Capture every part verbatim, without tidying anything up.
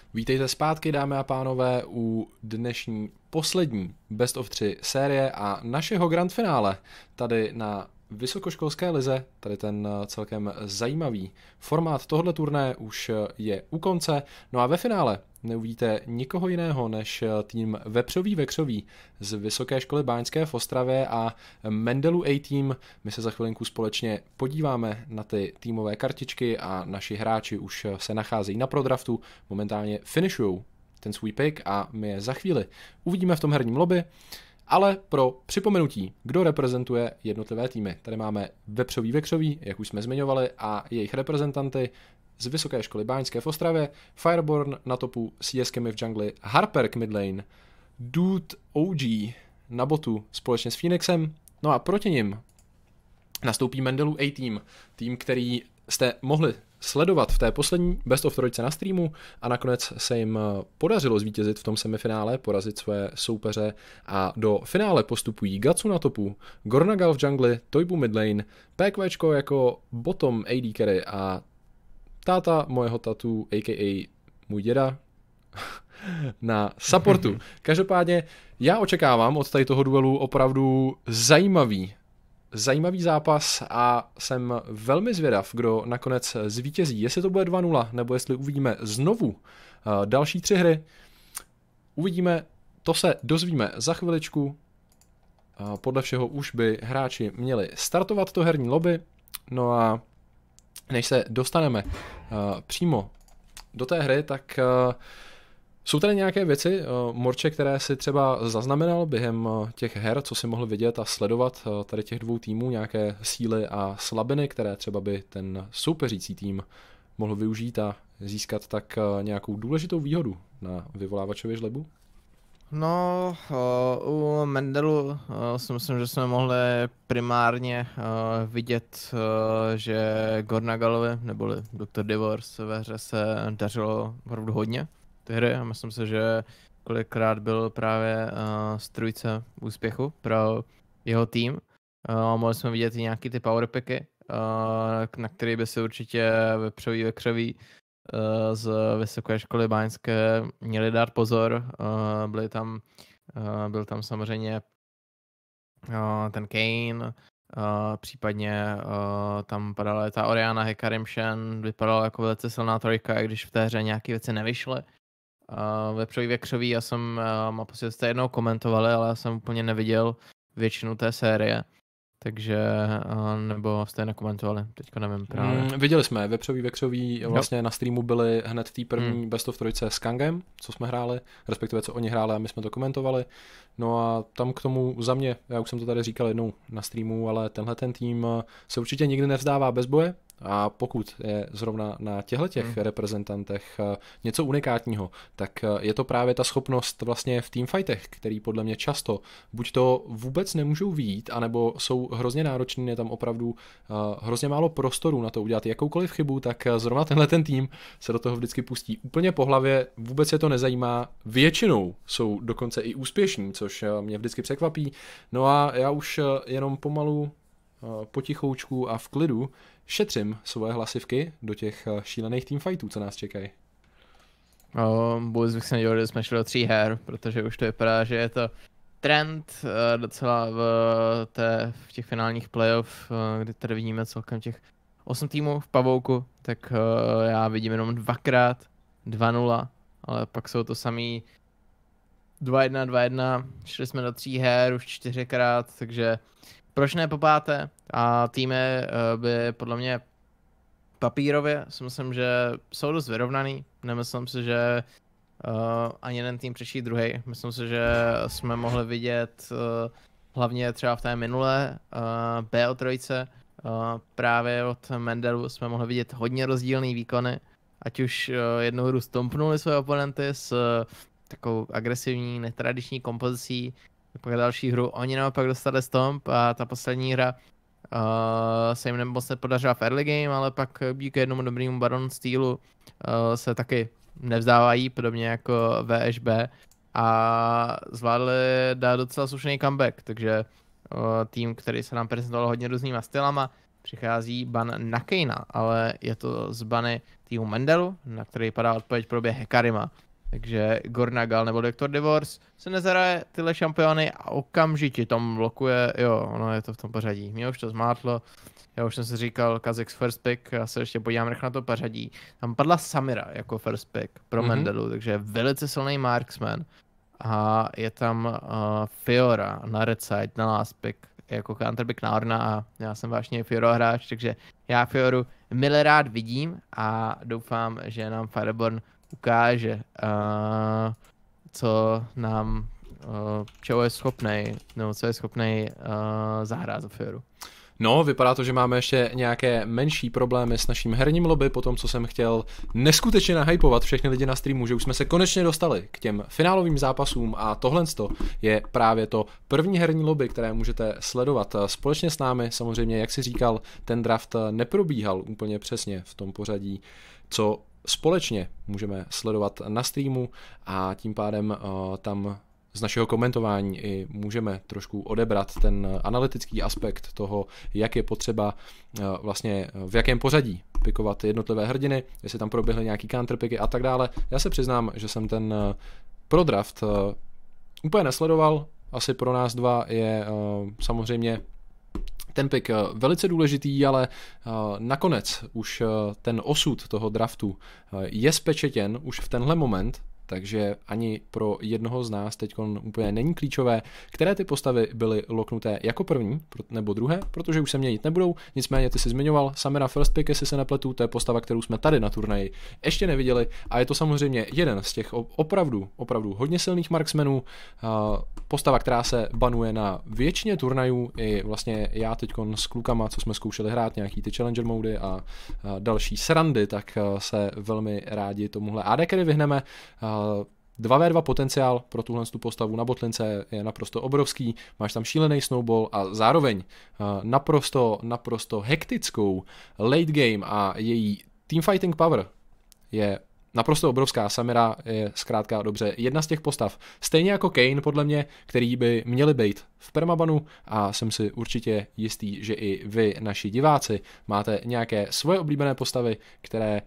Vítejte zpátky, dámy a pánové, u dnešní poslední Best of tři série a našeho grand finále tady na vysokoškolské lize. Tady ten celkem zajímavý formát tohoto turnaje už je u konce. No a ve finále neuvidíte nikoho jiného než tým Vepřový Vekřový z Vysoké školy báňské v Ostravě a Mendelu A-Team. My se za chvilinku společně podíváme na ty týmové kartičky a naši hráči už se nacházejí na prodraftu. Momentálně finishujou ten svůj pick a my je za chvíli uvidíme v tom herním lobby. Ale pro připomenutí, kdo reprezentuje jednotlivé týmy. Tady máme Vepřový Vekřový, jak už jsme zmiňovali, a jejich reprezentanty z Vysoké školy báňské v Ostravě, Fireborn na topu s Jeskemi v džungli, Harper k midlane, Dude O G na botu společně s Phoenixem, no a proti nim nastoupí Mendelu A-Team, tým, který jste mohli sledovat v té poslední Best of trojce na streamu a nakonec se jim podařilo zvítězit v tom semifinále, porazit své soupeře a do finále postupují Gatsu na topu, Gornagal v džungli, Toibu midlane, PQčko jako bottom A D carry a táta mojeho tatu, a k a můj děda, na supportu. Každopádně já očekávám od tady toho duelu opravdu zajímavý Zajímavý zápas a jsem velmi zvědav, kdo nakonec zvítězí. Jestli to bude dva nula, nebo jestli uvidíme znovu další tři hry. Uvidíme, to se dozvíme za chviličku. Podle všeho už by hráči měli startovat to herní lobby. No a než se dostaneme přímo do té hry, tak jsou tady nějaké věci, Morče, které si třeba zaznamenal během těch her, co si mohl vidět a sledovat tady těch dvou týmů, nějaké síly a slabiny, které třeba by ten soupeřící tým mohl využít a získat tak nějakou důležitou výhodu na vyvolávačově žlebu? No, u Mendelu uh, si myslím, že jsme mohli primárně uh, vidět, uh, že Gornagalovi, neboli doktor Divorce ve hře se dařilo opravdu hodně ty hry a myslím si, že kolikrát byl právě uh, strůjce úspěchu pro jeho tým. Uh, mohli jsme vidět i nějaký ty powerpacky, uh, na který by si určitě Vepřový Vekřový uh, z Vysoké školy báňské měli dát pozor. Uh, byli tam, uh, byl tam samozřejmě uh, ten Kane, Uh, případně uh, tam padala ta Oriana Hikarim Shen, vypadala jako velice silná trojka, i když v té hře nějaké věci nevyšly. Uh, Vepřový Vekřový, já jsem, uh, mám pocit, že jste jednou komentovali, ale já jsem úplně neviděl většinu té série, takže, uh, nebo jste je nekomentovali, teďka nevím právě. Mm, viděli jsme, Vepřový Vekřový vlastně no. Na streamu byli hned v té první mm. Best of trojce s Kangem, co jsme hráli, respektive co oni hráli a my jsme to komentovali. No a tam k tomu za mě, já už jsem to tady říkal jednou na streamu, ale tenhle ten tým se určitě nikdy nevzdává bez boje. A pokud je zrovna na těchto těch hmm. reprezentantech něco unikátního, tak je to právě ta schopnost vlastně v teamfightech, který podle mě často buď to vůbec nemůžou vyjít, anebo jsou hrozně náročný, je tam opravdu uh, hrozně málo prostoru na to udělat jakoukoliv chybu, tak zrovna tenhle ten tým se do toho vždycky pustí úplně po hlavě, vůbec je to nezajímá, většinou jsou dokonce i úspěšní, což mě vždycky překvapí. No a já už jenom pomalu potichoučku a v klidu šetřím svoje hlasivky do těch šílených teamfightů, co nás čekají. No, vůbec bych se nedělal, že jsme šli do tří her, protože už to vypadá, že je to trend uh, docela v, té, v těch finálních playoff, uh, kdy tady vidíme celkem těch osm týmů v pavouku, tak uh, já vidím jenom dvakrát dva nula, ale pak jsou to samý dva jedna, dva jedna, šli jsme do tří her už čtyřikrát, takže proč ne po páté? A týmy uh, by podle mě papírově si myslím, že jsou dost vyrovnaný. Nemyslím si, že uh, ani jeden tým přečí druhý. Myslím si, že jsme mohli vidět uh, hlavně třeba v té minulé uh, B O tři, uh, právě od Mendelu jsme mohli vidět hodně rozdílné výkony. Ať už uh, jednou hru stompnuli své oponenty s uh, takovou agresivní, netradiční kompozicí, pak další hru oni naopak dostali stomp a ta poslední hra uh, se jim moc nepodařila v early game, ale pak díky jednomu dobrému Baron Steelu uh, se taky nevzdávají, podobně jako V Š B a zvládli dát docela slušný comeback, takže uh, tým, který se nám prezentoval hodně různýma stylama, přichází ban na Kane'a, ale je to z bany týmu Mendelu, na který padá odpověď probě Hekarima. Takže Gornagal nebo Doktor Divorce se nezaraje tyhle šampiony a okamžitě tam blokuje, jo, ono je to v tom pořadí. Mě už to zmátlo, já už jsem si říkal Kha'Zix first pick, já se ještě podívám rychle na to pořadí. Tam padla Samira jako first pick pro mm-hmm. Mendelu, takže velice silný marksman. A je tam uh, Fiora na red side, na last pick, jako counterpick na Orna a já jsem vážně Fiora hráč, takže já Fioru milé rád vidím a doufám, že nám Fireborn ukáže, uh, co nám, uh, čeho je schopnej, nebo co je schopnej uh, zahrát za Fioru. No, vypadá to, že máme ještě nějaké menší problémy s naším herním lobby, po tom, co jsem chtěl neskutečně nahypovat všechny lidi na streamu, že už jsme se konečně dostali k těm finálovým zápasům a tohle je právě to první herní lobby, které můžete sledovat společně s námi. Samozřejmě, jak si říkal, ten draft neprobíhal úplně přesně v tom pořadí, co společně můžeme sledovat na streamu a tím pádem uh, tam z našeho komentování i můžeme trošku odebrat ten analytický aspekt toho, jak je potřeba vlastně v jakém pořadí pikovat jednotlivé hrdiny, jestli tam proběhly nějaký counterpicky a tak dále. Já se přiznám, že jsem ten pro draft úplně nesledoval, asi pro nás dva je samozřejmě ten pick velice důležitý, ale nakonec už ten osud toho draftu je spečetěn už v tenhle moment, takže ani pro jednoho z nás teď úplně není klíčové, které ty postavy byly loknuté jako první nebo druhé, protože už se měnit nebudou. Nicméně ty si zmiňoval Samira first pick, jestli se nepletu, to je postava, kterou jsme tady na turnaji ještě neviděli a je to samozřejmě jeden z těch opravdu, opravdu hodně silných marksmenů, postava, která se banuje na většině turnajů, i vlastně já teď s klukama, co jsme zkoušeli hrát nějaký ty challenger mody a další srandy, tak se velmi rádi tomuhle A D carry vyhneme. dva vé dva potenciál pro tuhle tu postavu na botlince je naprosto obrovský, máš tam šílený snowball a zároveň naprosto, naprosto hektickou late game a její teamfighting power je naprosto obrovská. Samira je zkrátka dobře jedna z těch postav, stejně jako Kayn podle mě, který by měli být v permabanu a jsem si určitě jistý, že i vy, naši diváci, máte nějaké svoje oblíbené postavy, které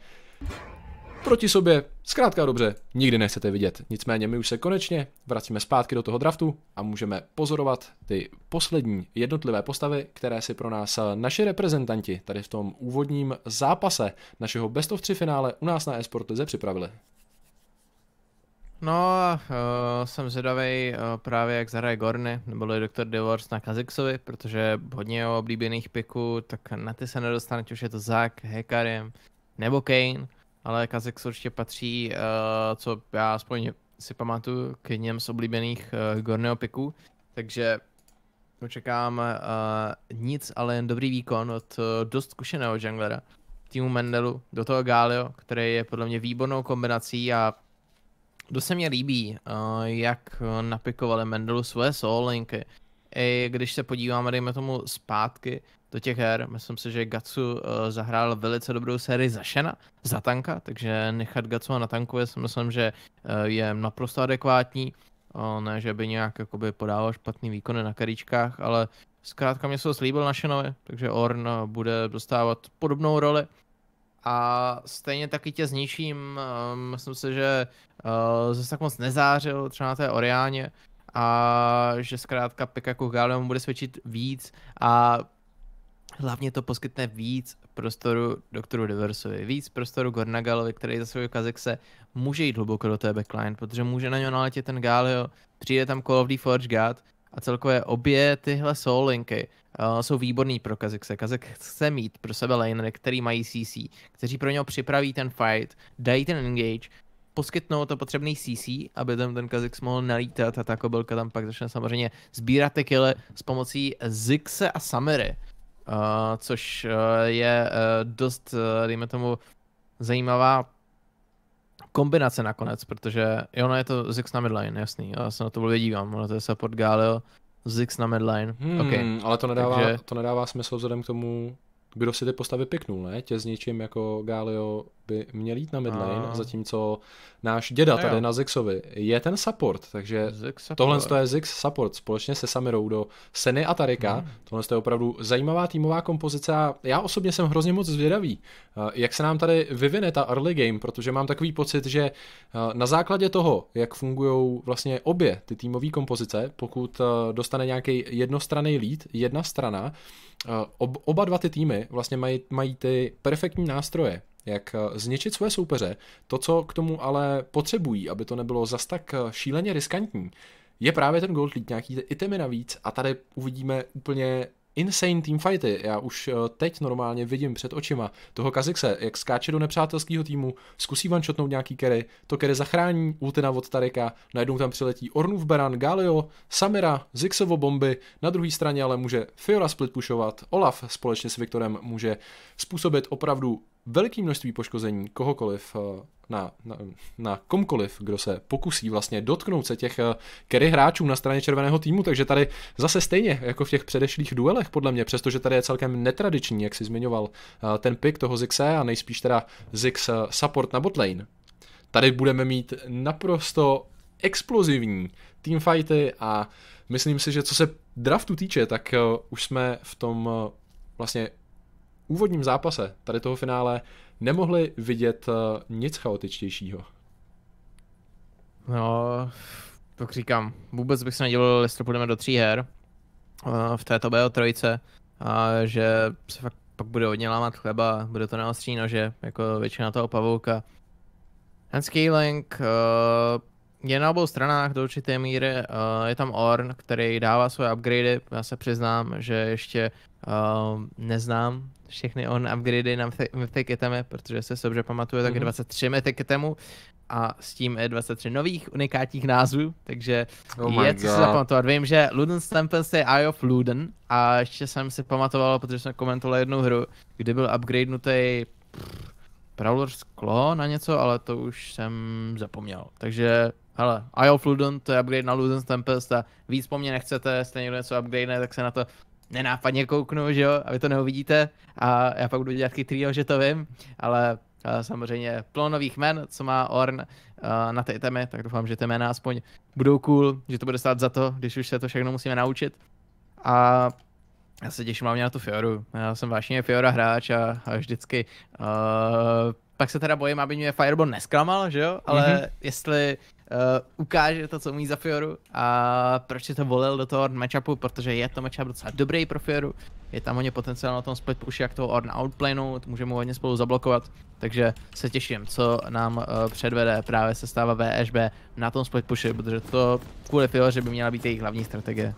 proti sobě zkrátka dobře nikdy nechcete vidět. Nicméně my už se konečně vracíme zpátky do toho draftu a můžeme pozorovat ty poslední jednotlivé postavy, které si pro nás naši reprezentanti tady v tom úvodním zápase našeho best of tři finále u nás na eSport lize připravili. No, uh, jsem zvědavej uh, právě jak zahraje Gorny, nebo Doktor Divorce na Kha'Zixovi, protože hodně jeho oblíbených piků, tak na ty se nedostane, už je to Zac, Hecarim nebo Kayn. Ale Kha'Zix určitě patří, uh, co já aspoň si pamatuju, k něm z oblíbených uh, Gorného piků. Takže očekám uh, nic, ale jen dobrý výkon od uh, dost zkušeného junglera týmu Mendelu, do toho Galio, který je podle mě výbornou kombinací a dost se mě líbí, uh, jak napikovali Mendelu svoje solo linky. I když se podíváme, dejme tomu zpátky do těch her, myslím si, že Gatsu uh, zahrál velice dobrou sérii za Shena, za tanka, takže nechat Gatsu na tankově si myslím, že uh, je naprosto adekvátní. Uh, ne, že by nějak jakoby podával špatný výkony na karíčkách, ale zkrátka mě se to slíbil na Shenovi, takže Ornn uh, bude dostávat podobnou roli. A stejně taky tě zničím, uh, myslím si, že uh, zase tak moc nezářil třeba na té Oriáně a že zkrátka pick jako Galio mu bude svědčit víc a hlavně to poskytne víc prostoru Doktoru Divorceovi, víc prostoru Gornagalovi, který za svého Kha'Zixe může jít hluboko do té backline, protože může na něho naletět ten Galio, přijde tam Call of the Forge God a celkově obě tyhle soul linky uh, jsou výborný pro Kha'Zixe. Kha'Zix chce mít pro sebe lanery, který mají C C, kteří pro něho připraví ten fight, dají ten engage, poskytnou to potřebný C C, aby tam ten Kha'Zix mohl nalítat a ta kobylka tam pak začne samozřejmě sbírat ty kille s pomocí Zixe a Samiry. Uh, což uh, je uh, dost, uh, dejme tomu, zajímavá kombinace nakonec, protože jo, no je to Zix na midline, jasný, já se na to blbě dívám, ale to je support Galio, Zix na midline, hmm, okay. Ale to nedává, Takže... to nedává smysl vzhledem k tomu, kdo si ty postavy piknul, ne? Tě s něčím jako Galio by měl jít na midlane, A... zatímco náš děda tady jo. na Zixovi je ten support, takže Zix support. tohle to je Zix support společně se Samirou do Seny a Tarika. Hmm. Tohle je opravdu zajímavá týmová kompozice a já osobně jsem hrozně moc zvědavý, jak se nám tady vyvine ta early game, protože mám takový pocit, že na základě toho, jak fungují vlastně obě ty týmové kompozice, pokud dostane nějaký jednostranný lead, jedna strana, ob, oba dva ty týmy vlastně mají, mají ty perfektní nástroje, jak zničit své soupeře. To, co k tomu ale potřebují, aby to nebylo zas tak šíleně riskantní, je právě ten gold lead, nějaký ty itemy navíc a tady uvidíme úplně insane teamfighty. Já už teď normálně vidím před očima toho Kha'Zix, jak skáče do nepřátelského týmu, zkusí one-shotnout nějaký carry, to carry zachrání, ultina od Tarika, najednou tam přiletí Ornnův Baron, Galio, Samira, Zixovo bomby, na druhé straně ale může Fiora split pushovat, Olaf společně s Viktorem může způsobit opravdu velké množství poškození kohokoliv na, na, na komkoliv, kdo se pokusí vlastně dotknout se těch carry hráčů na straně červeného týmu, takže tady zase stejně jako v těch předešlých duelech podle mě, přestože tady je celkem netradiční, jak si zmiňoval ten pick toho Zixe a nejspíš teda Zix support na botlane. Tady budeme mít naprosto explozivní teamfighty a myslím si, že co se draftu týče, tak už jsme v tom vlastně úvodním zápase tady toho finále nemohli vidět nic chaotičtějšího. No, tak říkám, vůbec bych se nedělal, jestli půjdeme do tří her v této B O tři, a že se fakt pak bude hodně lámat chleba, bude to na ostří nože, jako většina toho pavouka. Ten scaling je na obou stranách do určité míry, je tam Ornn, který dává svoje upgradey, já se přiznám, že ještě neznám všechny on upgradey na Mythic itemy, protože se dobře pamatuje, tak je dvacet tři Mythic itemů a s tím je dvacet tři nových unikátních názvů, takže oh je co se zapamatovat. Vím, že Luden's Tempest je Eye of Luden a ještě jsem si pamatoval, protože jsme komentovali jednu hru, kdy byl upgradenutý Prowler's Claw na něco, ale to už jsem zapomněl. Takže, hele, Eye of Luden, to je upgrade na Luden's Tempest a víc po mně nechcete, jestli někdo něco upgradene, tak se na to nenápadně kouknu, že jo, a vy to neuvidíte a já pak budu dělat chytrýho, že to vím, ale uh, samozřejmě plno nových jmen, co má Ornn uh, na ty itemy, tak doufám, že ty jména aspoň budou cool, že to bude stát za to, když už se to všechno musíme naučit. A já se těším hlavně na tu Fioru, já jsem vážně Fiora hráč a, a vždycky uh, pak se teda bojím, aby mě Fireball nesklamal, že jo, ale mm-hmm. jestli Uh, ukáže to, co umí za Fioru a proč si to volil do toho matchupu, protože je to matchup docela dobrý pro Fioru, je tam hodně potenciál na tom split pushi, jak toho Ornn outplaneu, může mu hodně spolu zablokovat, takže se těším, co nám uh, předvede právě sestava V Š B na tom split pushi, protože to kvůli Fioře by měla být jejich hlavní strategie.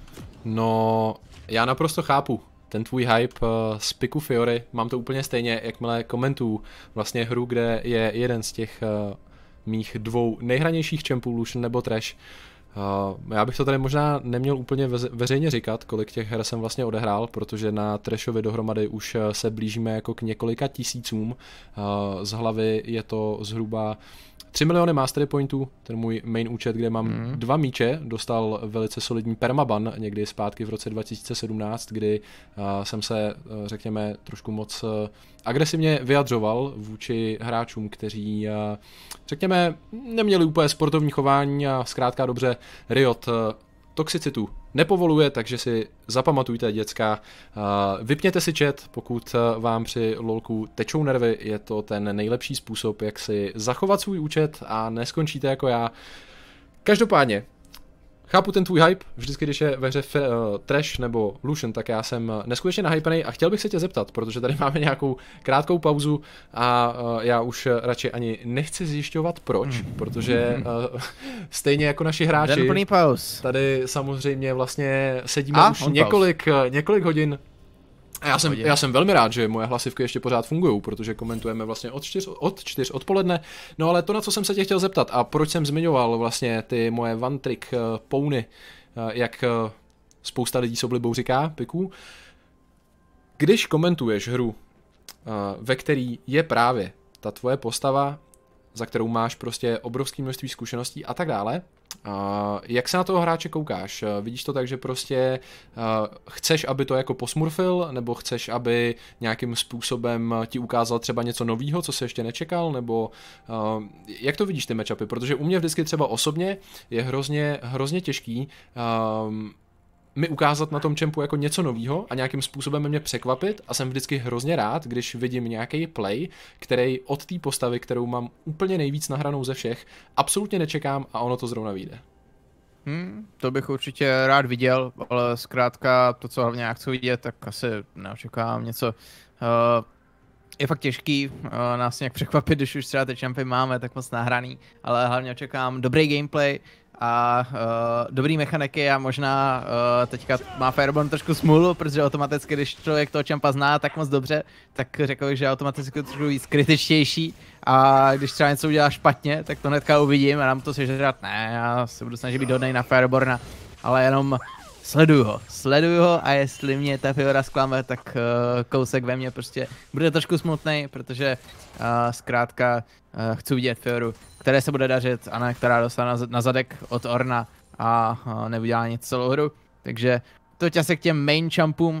No, já naprosto chápu ten tvůj hype uh, z piku Fiory, mám to úplně stejně, jakmile komentuju vlastně hru, kde je jeden z těch uh, mých dvou nejhranějších čempů, Lucian nebo Thresh. Uh, já bych to tady možná neměl úplně ve- veřejně říkat, kolik těch her jsem vlastně odehrál, protože na Threshovi dohromady už se blížíme jako k několika tisícům. Uh, z hlavy je to zhruba tři miliony mastery pointů, ten můj main účet, kde mám mm. dva míče, dostal velice solidní permaban někdy zpátky v roce dva tisíce sedmnáct, kdy uh, jsem se, uh, řekněme, trošku moc uh, agresivně vyjadřoval vůči hráčům, kteří, uh, řekněme, neměli úplně sportovní chování a zkrátka dobře Riot uh, toxicitu nepovoluje, takže si zapamatujte, děcka. Vypněte si chat, pokud vám při lolku tečou nervy, je to ten nejlepší způsob, jak si zachovat svůj účet a neskončíte jako já. Každopádně, chápu ten tvůj hype, vždycky, když je ve hře uh, Thresh nebo Lucian, tak já jsem neskutečně nahypený a chtěl bych se tě zeptat, protože tady máme nějakou krátkou pauzu a uh, já už radši ani nechci zjišťovat proč, mm. protože uh, stejně jako naši hráči, tady samozřejmě vlastně sedíme a, už několik, několik hodin. A já jsem, já jsem velmi rád, že moje hlasivky ještě pořád fungují, protože komentujeme vlastně od čtyř, od čtyř odpoledne. No ale to, na co jsem se tě chtěl zeptat a proč jsem zmiňoval vlastně ty moje one trick uh, pony, uh, jak uh, spousta lidí s oblibou říká, piků. Když komentuješ hru, uh, ve který je právě ta tvoje postava, za kterou máš prostě obrovské množství zkušeností a tak dále, Uh, jak se na toho hráče koukáš? Uh, vidíš to tak, že prostě uh, chceš, aby to jako posmurfil, nebo chceš, aby nějakým způsobem ti ukázal třeba něco novýho, co jsi ještě nečekal, nebo uh, jak to vidíš ty matchupy? Protože u mě vždycky třeba osobně je hrozně, hrozně těžký uh, mi ukázat na tom čempu jako něco novýho a nějakým způsobem mě překvapit a jsem vždycky hrozně rád, když vidím nějaký play, který od té postavy, kterou mám úplně nejvíc nahranou ze všech, absolutně nečekám a ono to zrovna vyjde. Hmm, to bych určitě rád viděl, ale zkrátka to, co hlavně já chci vidět, tak asi neočekávám něco. Uh, je fakt těžký uh, nás nějak překvapit, když už třeba ty čempy máme tak moc nahraný, ale hlavně očekávám dobrý gameplay a uh, dobrý mechaniky a možná uh, teďka má Fireborn trošku smůlu, protože automaticky, když člověk toho čempa zná tak moc dobře, tak řekl bych, že je automaticky trošku víc kritičtější a když třeba něco udělá špatně, tak to hnedka uvidím a nám to sežrat, ne, já se budu snažit být hodnej na Fireborna, ale jenom sleduju ho, sleduju ho a jestli mě ta Fiora zklame, tak uh, kousek ve mně prostě bude trošku smutnej, protože uh, zkrátka uh, chci vidět Fioru, které se bude dařit a ne která dostane na, na zadek od Orna a uh, neudělá nic celou hru. Takže to tě se k těm main jumpům.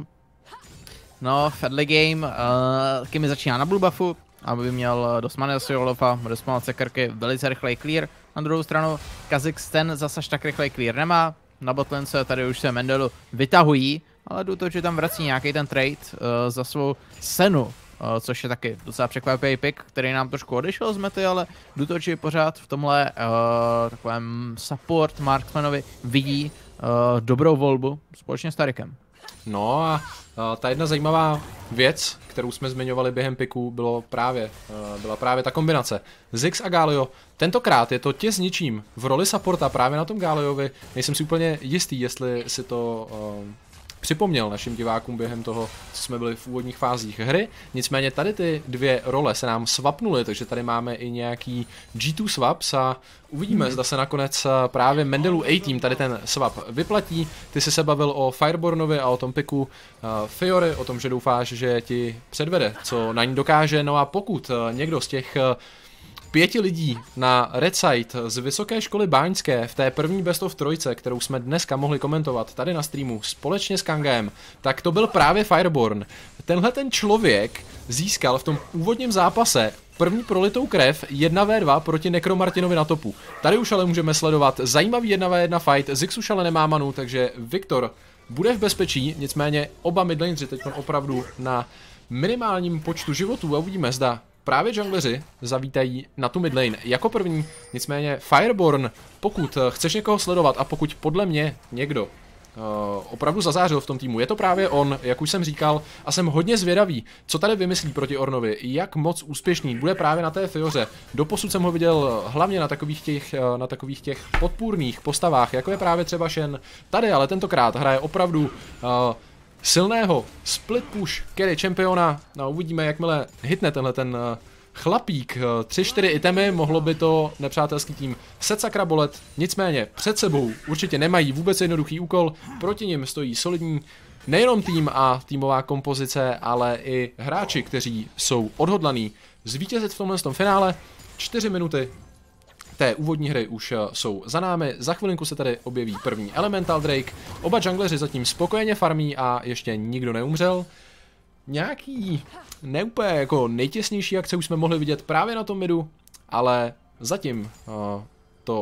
No, v early game uh, Kimi začíná na blue buffu, aby měl dost many do Olofa, dost malo cekrky, velice rychlej clear. Na druhou stranu Kha'Zix ten zase tak rychlej clear nemá. Na botlance tady už se Mendelu vytahují, ale jdu to, že tam vrací nějaký ten trade uh, za svou Senu, uh, což je taky docela překvapivý pick, který nám trošku odešel z mety, ale Dutoči pořád v tomhle uh, takovém support marksmanovi vidí uh, dobrou volbu společně s Tarikem. No a uh, ta jedna zajímavá věc, kterou jsme zmiňovali během piku, bylo právě, uh, byla právě ta kombinace Ziggs a Galio. Tentokrát je to tě s ničím v roli supporta právě na tom Galiovi. Nejsem si úplně jistý, jestli si to uh, připomněl našim divákům během toho, co jsme byli v úvodních fázích hry. Nicméně tady ty dvě role se nám swapnuly, takže tady máme i nějaký G dva swaps a uvidíme, hmm. zda se nakonec právě Mendelu A-Team tady ten swap vyplatí. Ty jsi se bavil o Firebornovi a o tom piku uh, Fiory, o tom, že doufáš, že ti předvede, co na ní dokáže. No a pokud uh, někdo z těch uh, pěti lidí na Red Side z Vysoké školy báňské v té první Best of trojce, kterou jsme dneska mohli komentovat tady na streamu společně s Kangem, tak to byl právě Fireborn. Tenhle ten člověk získal v tom úvodním zápase první prolitou krev jedna vé dva proti Nekromartinovi na topu. Tady už ale můžeme sledovat zajímavý jedna vé jedna fight, Ziggs už ale nemá manu, takže Viktor bude v bezpečí, nicméně oba midlaneři teď opravdu na minimálním počtu životů a uvidíme, zda právě jungleři zavítají na tu midlane jako první, nicméně Fireborn, pokud chceš někoho sledovat a pokud podle mě někdo uh, opravdu zazářil v tom týmu, je to právě on, jak už jsem říkal, a jsem hodně zvědavý, co tady vymyslí proti Ornovi, jak moc úspěšný bude právě na té Fioře. Doposud jsem ho viděl hlavně na takových těch, na takových těch podpůrných postavách, jako je právě třeba Shen. Tady ale tentokrát hraje opravdu uh, silného split push carry čempiona. No, uvidíme, jakmile hitne tenhle ten uh, chlapík. tři čtyři itemy, mohlo by to nepřátelský tým set sakra bolet. Nicméně před sebou určitě nemají vůbec jednoduchý úkol. Proti nim stojí solidní nejenom tým a týmová kompozice, ale i hráči, kteří jsou odhodlaní zvítězit v tomhle tom finále. čtyři minuty té úvodní hry už jsou za námi, za chvilinku se tady objeví první Elemental Drake, oba jungleři zatím spokojeně farmí a ještě nikdo neumřel. Nějaký neúplně jako nejtěsnější akce už jsme mohli vidět právě na tom midu, ale zatím uh, to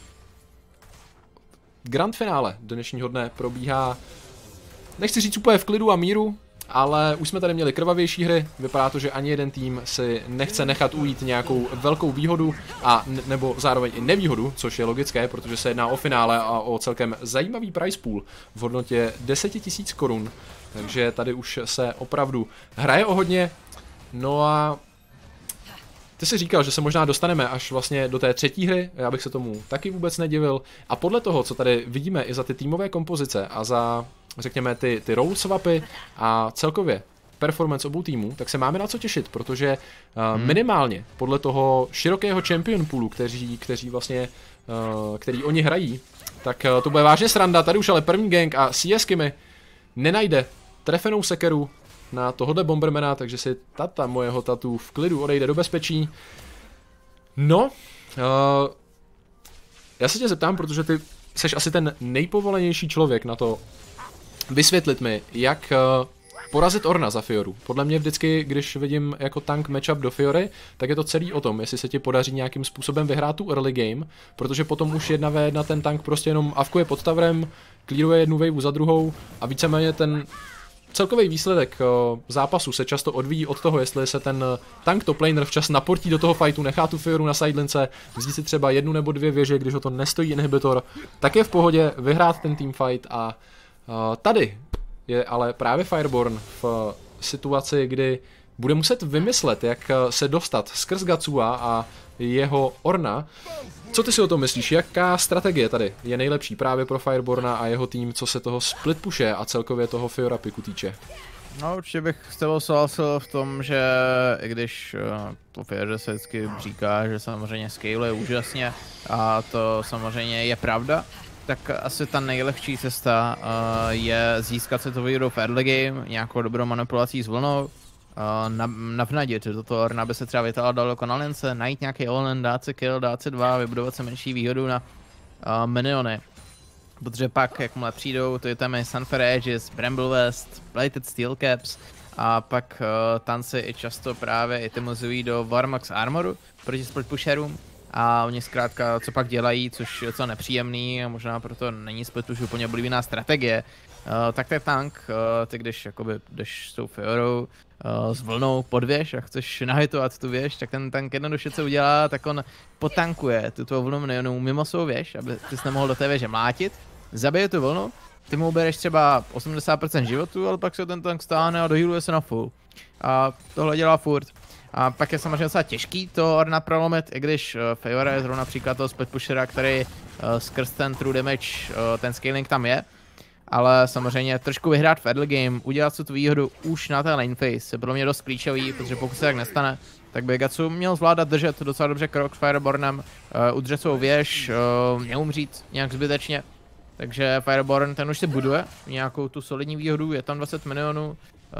grand finále dnešního dne probíhá, nechci říct úplně v klidu a míru, ale už jsme tady měli krvavější hry, vypadá to, že ani jeden tým si nechce nechat ujít nějakou velkou výhodu a nebo zároveň i nevýhodu, což je logické, protože se jedná o finále a o celkem zajímavý prize pool v hodnotě deset tisíc korun, takže tady už se opravdu hraje o hodně. No a ty jsi říkal, že se možná dostaneme až vlastně do té třetí hry, já bych se tomu taky vůbec nedivil a podle toho, co tady vidíme i za ty týmové kompozice a za řekněme ty, ty roll swapy a celkově performance obou týmů, tak se máme na co těšit, protože uh, hmm. minimálně podle toho širokého champion poolu, kteří, kteří vlastně, uh, který oni hrají, tak uh, to bude vážně sranda. Tady už ale první gang a C S Kimi nenajde trefenou sekeru na tohohle bombermana, takže si tata mojeho tatu v klidu odejde do bezpečí. No, uh, já se tě zeptám, protože ty seš asi ten nejpovolenější člověk na to vysvětlit mi, jak uh, porazit Orna za Fioru. Podle mě vždycky, když vidím jako tank matchup do Fiory, tak je to celý o tom, jestli se ti podaří nějakým způsobem vyhrát tu early game, protože potom už jedna ve jedna ten tank prostě jenom avkuje pod tavrem, clearuje jednu waveu za druhou a víceméně ten celkový výsledek uh, zápasu se často odvíjí od toho, jestli se ten uh, tank top laner včas naportí do toho fightu, nechá tu Fioru na sidelince, vzít si třeba jednu nebo dvě věže, když ho to nestojí inhibitor, tak je v pohodě vyhrát ten teamfight a uh, tady je ale právě Fireborn v uh, situaci, kdy bude muset vymyslet, jak uh, se dostat skrz Gatsua a jeho Orna. Co ty si o tom myslíš? Jaká strategie tady je nejlepší právě pro Fireborna a jeho tým, co se toho split pushe a celkově toho Fiora piku týče? No určitě bych s tebou souhlasil v tom, že i když uh, po Fiore se vždycky říká, že samozřejmě scale je úžasně a to samozřejmě je pravda, tak asi ta nejlepší cesta uh, je získat se to výhodu v early game, nějakou dobrou manipulací s vlnou, uh, navnadit do toho Orna, aby se třeba vytáhl daleko na lince, najít nějaký all-in, dát si kill, dát si dva, vybudovat se menší výhodu na uh, miniony. Protože pak, jakmile přijdou, to je tam Sunfire Aegis, Bramble West, Plated Steel Caps a pak uh, tanci i často právě itemuzují do Warmax Armoru proti split pusherům. A oni zkrátka, co pak dělají, což je docela nepříjemný a možná proto není split už úplně oblíbená strategie, uh, tak ten tank, uh, ty když jakoby jdeš s tou Fiorou uh, s vlnou pod věž a chceš nahitovat tu věž, tak ten tank jednoduše co udělá, tak on potankuje tu tvou vlnu nejenom mimo svou věž, aby ty jsi nemohl do té věže mlátit, zabije tu vlnu, ty mu ubereš třeba osmdesát procent životu, ale pak se ten tank stáhne a dohealuje se na full. A tohle dělá furt. A pak je samozřejmě docela těžký to Orna prolomit, i když uh, Fiora je zrovna příklad toho split pushera, který uh, skrz ten true damage, uh, ten scaling tam je. Ale samozřejmě trošku vyhrát v early game, udělat si tu výhodu už na té lane phase je podle mě dost klíčový, protože pokud se tak nestane, tak by Gatsu měl zvládat držet docela dobře krok s Firebornem, uh, udržet svou věž, uh, neumřít nějak zbytečně. Takže Fireborn ten už si buduje nějakou tu solidní výhodu, je tam dvacet milionů, uh,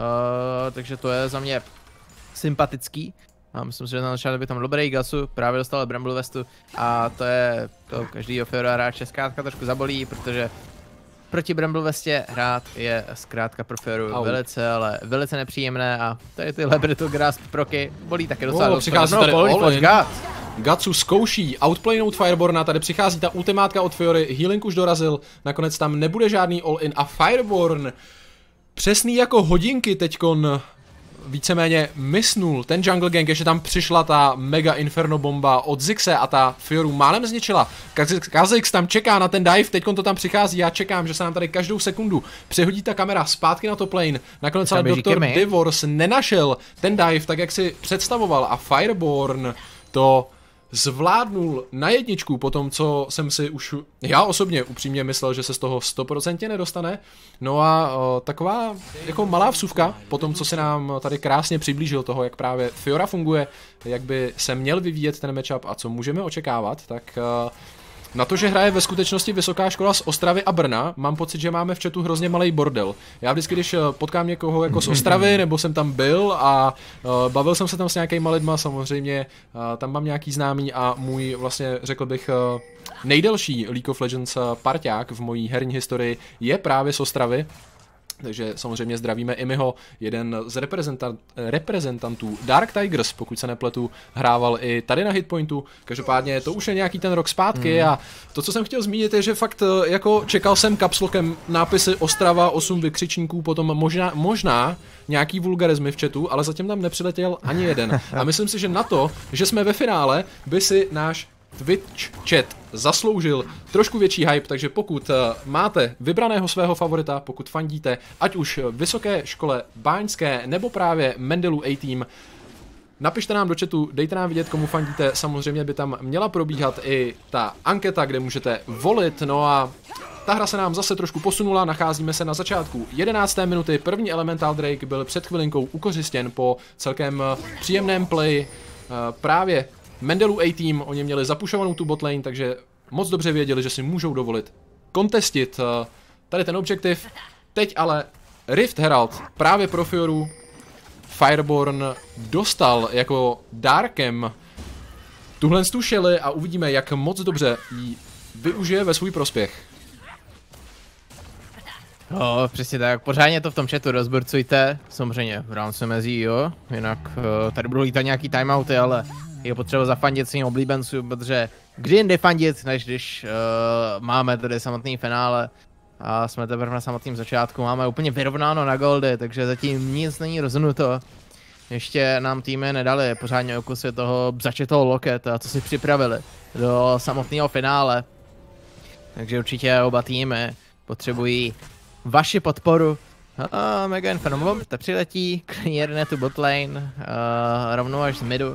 takže to je za mě sympatický. A myslím si, že na začátku by tam dobrý Gatsu, právě dostal Bramble Westu a to je, to každýho Fiora hráče zkrátka trošku zabolí, protože proti Bramble Westě hrát je zkrátka pro Fioru Au. velice, ale velice nepříjemné a tady ty Lebrito Grasp proky bolí taky docela oh, dost. Přichází tady all-in. Gatsu zkouší outplaynout Fireborna, tady přichází ta ultimátka od Fiory, healing už dorazil, nakonec tam nebude žádný all-in a Fireborn přesný jako hodinky teďkon víceméně misnul ten jungle gang, ještě tam přišla ta mega inferno bomba od Zixe a ta Fioru málem zničila. Kha'Zix tam čeká na ten dive, teďkon to tam přichází, já čekám, že se nám tady každou sekundu přehodí ta kamera zpátky na top lane. Nakonec ale doktor Divorce nenašel ten dive tak, jak si představoval a Fireborn to zvládnul na jedničku po tom, co jsem si už já osobně upřímně myslel, že se z toho sto procent nedostane. No a o, taková jako malá vsuvka po tom, co se nám tady krásně přiblížil toho, jak právě Fiora funguje, jak by se měl vyvíjet ten matchup a co můžeme očekávat, tak o, na to, že hraje ve skutečnosti vysoká škola z Ostravy a Brna, mám pocit, že máme v chatu hrozně malej bordel. Já vždycky, když potkám někoho jako z Ostravy, nebo jsem tam byl a uh, bavil jsem se tam s nějakýma lidma, samozřejmě uh, tam mám nějaký známý a můj vlastně řekl bych uh, nejdelší League of Legends parťák v mojí herní historii je právě z Ostravy. Takže samozřejmě zdravíme Imiho, jeden z reprezentant, reprezentantů Dark Tigers, pokud se nepletu, hrával i tady na Hitpointu. Každopádně to už je nějaký ten rok zpátky mm. a to, co jsem chtěl zmínit, je, že fakt jako čekal jsem kapslokem nápisy Ostrava, osm vykřičníků, potom možná, možná nějaký vulgarizmy v chatu, ale zatím tam nepřiletěl ani jeden. A myslím si, že na to, že jsme ve finále, by si náš Twitch chat zasloužil trošku větší hype, takže pokud uh, máte vybraného svého favorita, pokud fandíte, ať už v vysoké škole báňské nebo právě Mendelu A-Team, napište nám do chatu, dejte nám vidět, komu fandíte, samozřejmě by tam měla probíhat i ta anketa, kde můžete volit, no a ta hra se nám zase trošku posunula, nacházíme se na začátku jedenácté minuty, první Elemental Drake byl před chvilinkou ukořistěn po celkem příjemném play uh, právě Mendelu A-Team, oni měli zapušovanou tu botlane, takže moc dobře věděli, že si můžou dovolit kontestit uh, tady ten objektiv. Teď ale Rift Herald právě pro Fioru Fireborn dostal jako dárkem tuhle tu Shelly a uvidíme, jak moc dobře jí využije ve svůj prospěch. No, přesně tak, pořádně to v tom chatu rozborcujte, samozřejmě v rámci mezí, jo, jinak uh, tady budou lítat nějaký timeouty, ale je potřeba zafandit svým oblíbencům, protože kdy jindy fandit, než když uh, máme tady samotný finále a jsme teprve na samotném začátku, máme úplně vyrovnáno na goldy, takže zatím nic není rozhodnuto. Ještě nám týmy nedali pořádně o kusy toho začetého loketa, co si připravili do samotného finále. Takže určitě oba týmy potřebují vaši podporu. Uh, Mega Inferno te přiletí, clearne tu botlane, uh, rovnou až z midu. Uh,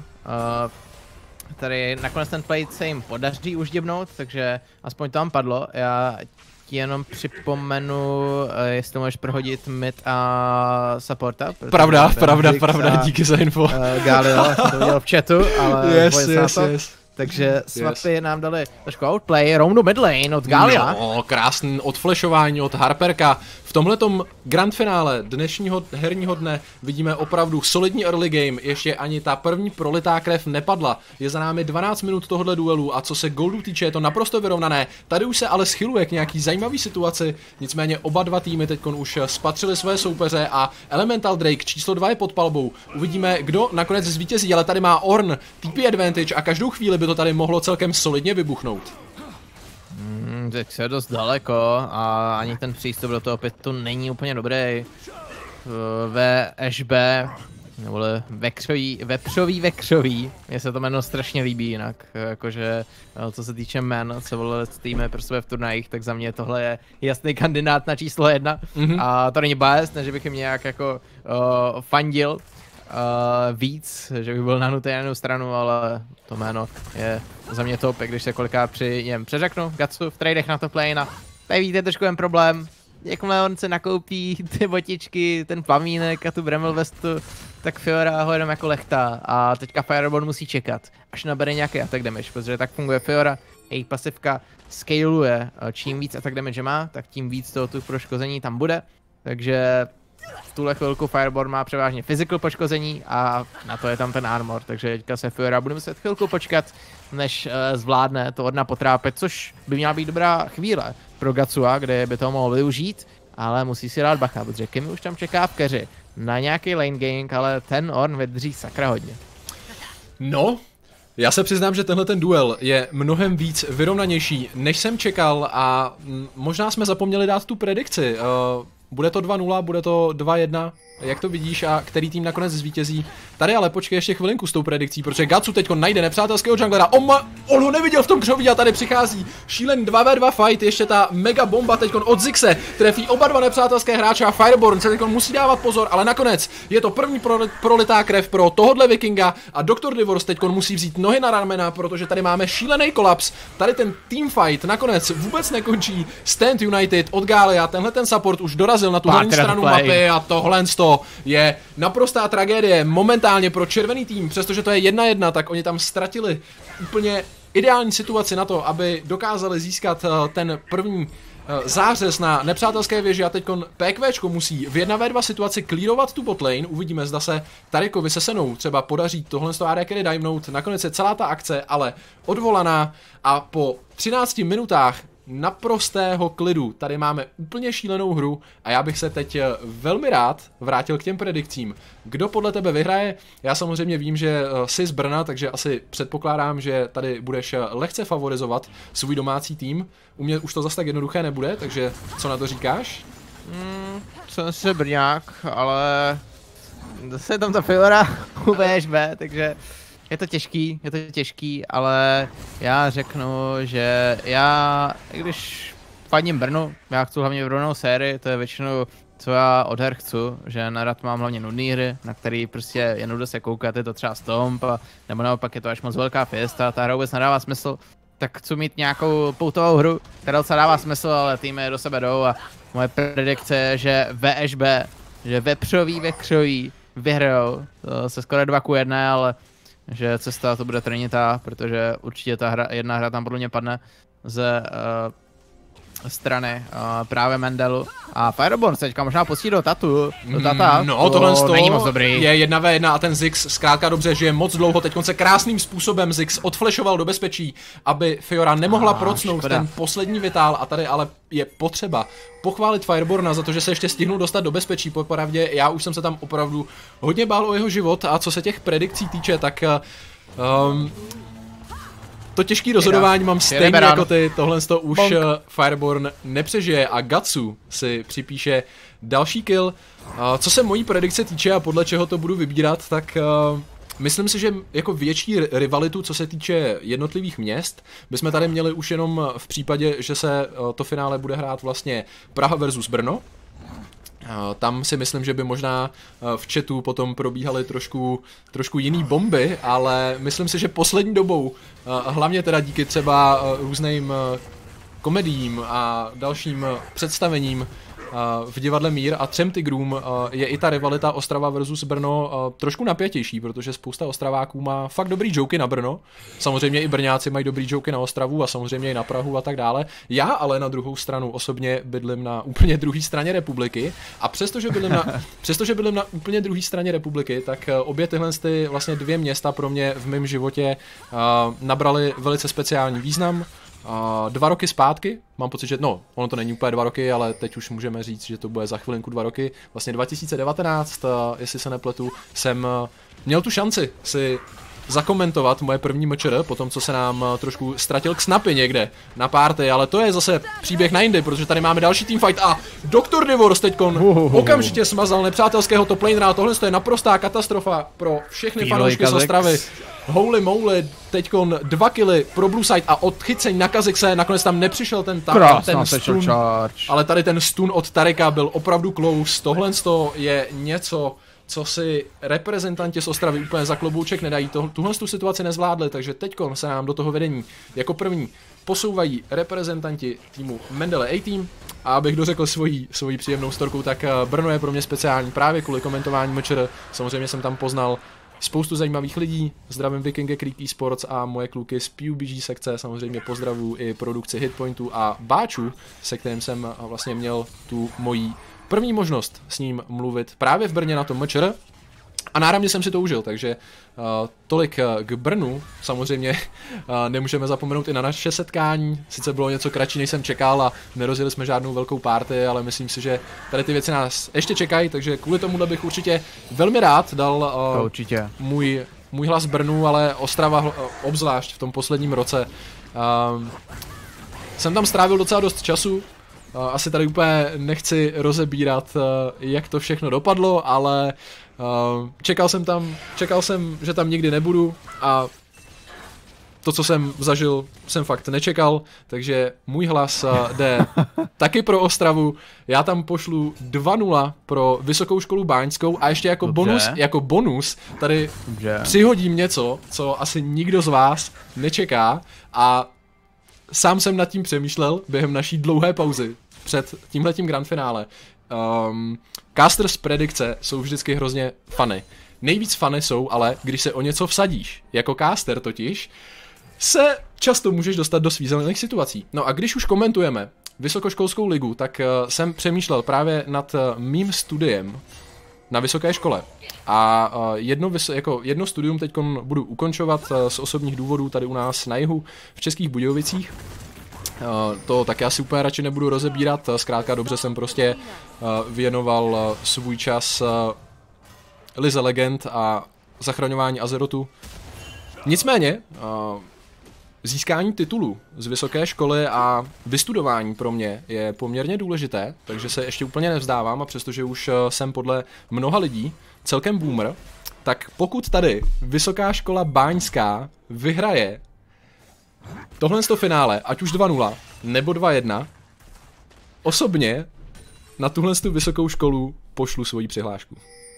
tady nakonec ten plate se jim podaří už dibnout, takže aspoň tam padlo. Já ti jenom připomenu, uh, jestli můžeš prohodit mid a supporta. Pravda, pravda, pravda, a, díky za info. Uh, Galio, jsem to viděl v chatu, ale yes, yes, yes. Takže swapy yes. nám dali trošku outplay, rovnou mid lane od Galia. No, krásný odflešování od Harperka. V tomhletom grand finále dnešního herního dne vidíme opravdu solidní early game, ještě ani ta první prolitá krev nepadla. Je za námi dvanáct minut tohohle duelu a co se goldu týče, je to naprosto vyrovnané. Tady už se ale schyluje k nějaký zajímavý situaci, nicméně oba dva týmy teď už spatřili své soupeře a Elemental Drake číslo dva je pod palbou. Uvidíme, kdo nakonec zvítězí, ale tady má Ornn T P advantage a každou chvíli by to tady mohlo celkem solidně vybuchnout. Hmm, tak se je dost daleko a ani ten přístup do toho pitu není úplně dobrý. Ve H B, neboli vekřový, vepřový vekřový, mně se to jméno strašně líbí jinak, jakože co se týče jmen, co volili týmy pro sebe v turnajích, tak za mě tohle je jasný kandidát na číslo jedna. Mm-hmm. A to není bias, ne že bych jim nějak jako uh, fandil. Uh, víc, že bych byl nahnutý na jednu stranu, ale to jméno je za mě top, když se kolikrát při něm přeřeknu Gatsu v tradech na top lane a tady víte trošku jen problém, jakmile on se nakoupí ty botičky, ten pamínek a tu Bramble vestu, tak Fiora ho jenom jako lechtá a teďka Fireball musí čekat, až nabere nějaký attack damage, protože tak funguje Fiora, její pasivka scaluje, čím víc attack damage má, tak tím víc toho tu poškození tam bude, takže v tuhle chvilku Fireborn má převážně physical poškození a na to je tam ten armor, takže teďka se Fiora bude muset chvilku počkat, než uh, zvládne to odna potrápit, což by měla být dobrá chvíle pro Gatsua, kde by to mohl využít, ale musí si dát bacha, protože Kimi už tam čeká v keři na nějaký lane gang, ale ten Ornn vydrží sakra hodně. No, já se přiznám, že tenhle ten duel je mnohem víc vyrovnanější, než jsem čekal a možná jsme zapomněli dát tu predikci. Uh, Bude to dva nula, bude to dva jedna, jak to vidíš a který tým nakonec zvítězí. Tady ale počkej ještě chvilinku s tou predikcí, protože Gatsu teďko najde nepřátelského junglera. On, ma, on ho neviděl v tom křoví a tady přichází šílený dva ve dva fight, ještě ta mega bomba teďko od Zixe trefí oba dva nepřátelské hráče a Fireborn se teďko musí dávat pozor, ale nakonec je to první prolitá krev pro tohodle Vikinga a doktor Divorce teďko musí vzít nohy na ramena, protože tady máme šílený kolaps. Tady ten teamfight nakonec vůbec nekončí. Stand United od Galia, tenhle ten support už dorazil na tu horní stranu mapy a tohle je naprostá tragédie momentálně pro červený tým, přestože to je jedna jedna, tak oni tam ztratili úplně ideální situaci na to, aby dokázali získat ten první zářez na nepřátelské věži a teďkon PQčko musí v jedna ve dva situaci clearovat tu botlane, uvidíme, zda se Tarikovi se Senou třeba podaří tohle z toho A D carry divenout, nakonec je celá ta akce ale odvolaná a po třinácti minutách naprostého klidu. Tady máme úplně šílenou hru a já bych se teď velmi rád vrátil k těm predikcím. Kdo podle tebe vyhraje? Já samozřejmě vím, že jsi z Brna, takže asi předpokládám, že tady budeš lehce favorizovat svůj domácí tým. U mě už to zase tak jednoduché nebude, takže co na to říkáš? Mm, jsem si Brňák, ale zase je tam ta Fiora u V Š B, takže je to těžký, je to těžký, ale já řeknu, že já, když fandím Brnu, já chci hlavně vyrovnanou sérii, to je většinou, co já od her chci, že na rad mám hlavně nudný hry, na který prostě je nuda se koukat, je to třeba Stomp, a, nebo naopak je to až moc velká fiesta, ta hra vůbec nedává smysl, tak chci mít nějakou poutovou hru, která se dává smysl, ale týmy do sebe jdou a moje predikce je, že V Š B, že vepřový, vekřový vyhrajou, to se skoro dva ku jedné, ale že cesta to bude Trinita, protože určitě ta hra, jedna hra tam podle mě padne ze uh, strany uh, právě Mendelu. A Fireborn se teďka možná pustí do tatu, do tata. No, to tohle není moc dobrý. Je jedna ve jedna a ten Ziggs zkrátka dobře žije moc dlouho. Teď se krásným způsobem Ziggs odflešoval do bezpečí, aby Fiora nemohla ah, procnout škoda. ten poslední vitál. A tady ale je potřeba pochválit Fireborna za to, že se ještě stihnul dostat do bezpečí. Popravdě já už jsem se tam opravdu hodně bál o jeho život a co se těch predikcí týče, tak um, to těžké rozhodování mám stejně jako ty, tohle to už Bonk. Fireborn nepřežije a Gatsu si připíše další kill. Uh, co se mojí predikce týče a podle čeho to budu vybírat, tak uh, myslím si, že jako větší rivalitu, co se týče jednotlivých měst, bychom tady měli už jenom v případě, že se uh, to finále bude hrát vlastně Praha versus Brno. Tam si myslím, že by možná v chatu potom probíhaly trošku, trošku jiný bomby, ale myslím si, že poslední dobou, hlavně teda díky třeba různým komediím a dalším představením v divadle Mír a Třem tigrům je i ta rivalita Ostrava versus Brno trošku napětější, protože spousta Ostraváků má fakt dobrý joky na Brno. Samozřejmě i Brňáci mají dobrý joky na Ostravu a samozřejmě i na Prahu a tak dále. Já ale na druhou stranu osobně bydlím na úplně druhé straně republiky a přestože bydlím na, přestože bydlím na úplně druhé straně republiky, tak obě tyhle ty vlastně dvě města pro mě v mém životě nabraly velice speciální význam. Uh, dva roky zpátky, mám pocit, že no, ono to není úplně dva roky, ale teď už můžeme říct, že to bude za chvilinku dva roky. Vlastně dva tisíce devatenáct, uh, jestli se nepletu, jsem uh, měl tu šanci si zakomentovat moje první mčr, po tom, co se nám uh, trošku ztratil k snapy někde na party, ale to je zase příběh na jindy, protože tady máme další teamfight a doktor Divorce teďkon okamžitě smazal nepřátelského top lanera a tohle je naprostá katastrofa pro všechny fanoušky z Ostravy. Holy moly, teďkon dva killy pro Blue Side a odchycení na Kazixe, nakonec tam nepřišel ten, ta, ten stun, ale tady ten stun od Tarika byl opravdu close, tohle je něco, co si reprezentanti z Ostravy úplně za klobouček nedají, to, tuhle tu situaci nezvládli, takže teďkon se nám do toho vedení jako první posouvají reprezentanti týmu Mendele A-Team a abych dořekl svoji, svoji příjemnou storku, tak Brno je pro mě speciální právě kvůli komentování mčr, samozřejmě jsem tam poznal spoustu zajímavých lidí, zdravím Vikinge Creek Esports a moje kluky z P U B G sekce, samozřejmě pozdravuji i produkci Hitpointu a Báču, se kterým jsem vlastně měl tu moji první možnost s ním mluvit právě v Brně na tom mčr. A náramně jsem si to užil, takže uh, tolik k Brnu, samozřejmě uh, nemůžeme zapomenout i na naše setkání, sice bylo něco kratší, než jsem čekal a nerozjeli jsme žádnou velkou party, ale myslím si, že tady ty věci nás ještě čekají, takže kvůli tomuhle bych určitě velmi rád dal uh, určitě. Můj, můj hlas Brnu, ale Ostrava uh, obzvlášť v tom posledním roce. Uh, jsem tam strávil docela dost času, uh, asi tady úplně nechci rozebírat, uh, jak to všechno dopadlo, ale Uh, čekal jsem tam, čekal jsem, že tam nikdy nebudu a to, co jsem zažil, jsem fakt nečekal, takže můj hlas uh, jde taky pro Ostravu, já tam pošlu dva nula pro Vysokou školu báňskou a ještě jako Dobře. bonus, jako bonus tady Dobře. přihodím něco, co asi nikdo z vás nečeká a sám jsem nad tím přemýšlel během naší dlouhé pauzy před tímhletím grand finále. Um, Casters predikce jsou vždycky hrozně funny. Nejvíc funny jsou ale, když se o něco vsadíš. Jako caster totiž se často můžeš dostat do svízelných situací. No a když už komentujeme vysokoškolskou ligu, tak uh, jsem přemýšlel právě nad uh, mým studiem na vysoké škole. A uh, jedno, jako jedno studium teď budu ukončovat uh, z osobních důvodů tady u nás na jihu v Českých Budějovicích. Uh, to taky asi úplně radši nebudu rozebírat, zkrátka dobře jsem prostě uh, věnoval uh, svůj čas uh, Lize legend a zachraňování Azerotu. Nicméně, uh, získání titulu z vysoké školy a vystudování pro mě je poměrně důležité, takže se ještě úplně nevzdávám a přestože už uh, jsem podle mnoha lidí celkem boomer, tak pokud tady Vysoká škola báňská vyhraje tohle z toho finále, ať už dva nula nebo dva jedna, osobně na tuhle tu vysokou školu pošlu svoji přihlášku.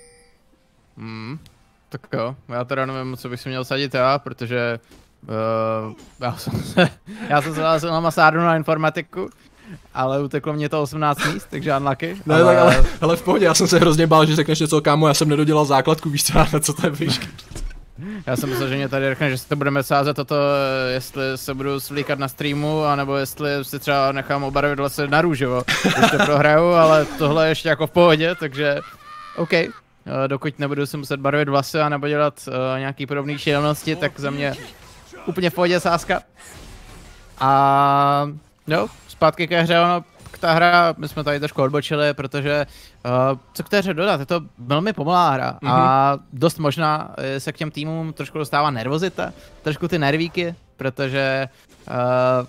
Hmm, tak jo, já teda nevím, co bych si měl sadit já, protože uh, já jsem se, já jsem se dal na masárnu na informatiku, ale uteklo mě to osmnáct míst, takže unlucky. Ne, ale... ale, ale v pohodě, já jsem se hrozně bál, že řekneš něco, kámo, já jsem nedodělal základku, víš co, na co to je výšky. Já jsem myslel, že mě tady řekne, že si to budeme sázet toto, jestli se budu svlíkat na streamu, anebo jestli si třeba nechám obarvit vlasy na růžovo, když to prohraju, ale tohle je ještě jako v pohodě, takže OK. Dokud nebudu si muset barvit vlasy a nebo dělat uh, nějaký podobný šílenosti, tak za mě úplně v pohodě sázka. A jo, zpátky ke hře, ono, ta hra, my jsme tady trošku odbočili, protože uh, co k té hře dodat, je to velmi pomalá hra mm-hmm. a dost možná se k těm týmům trošku dostává nervozita, trošku ty nervíky, protože uh,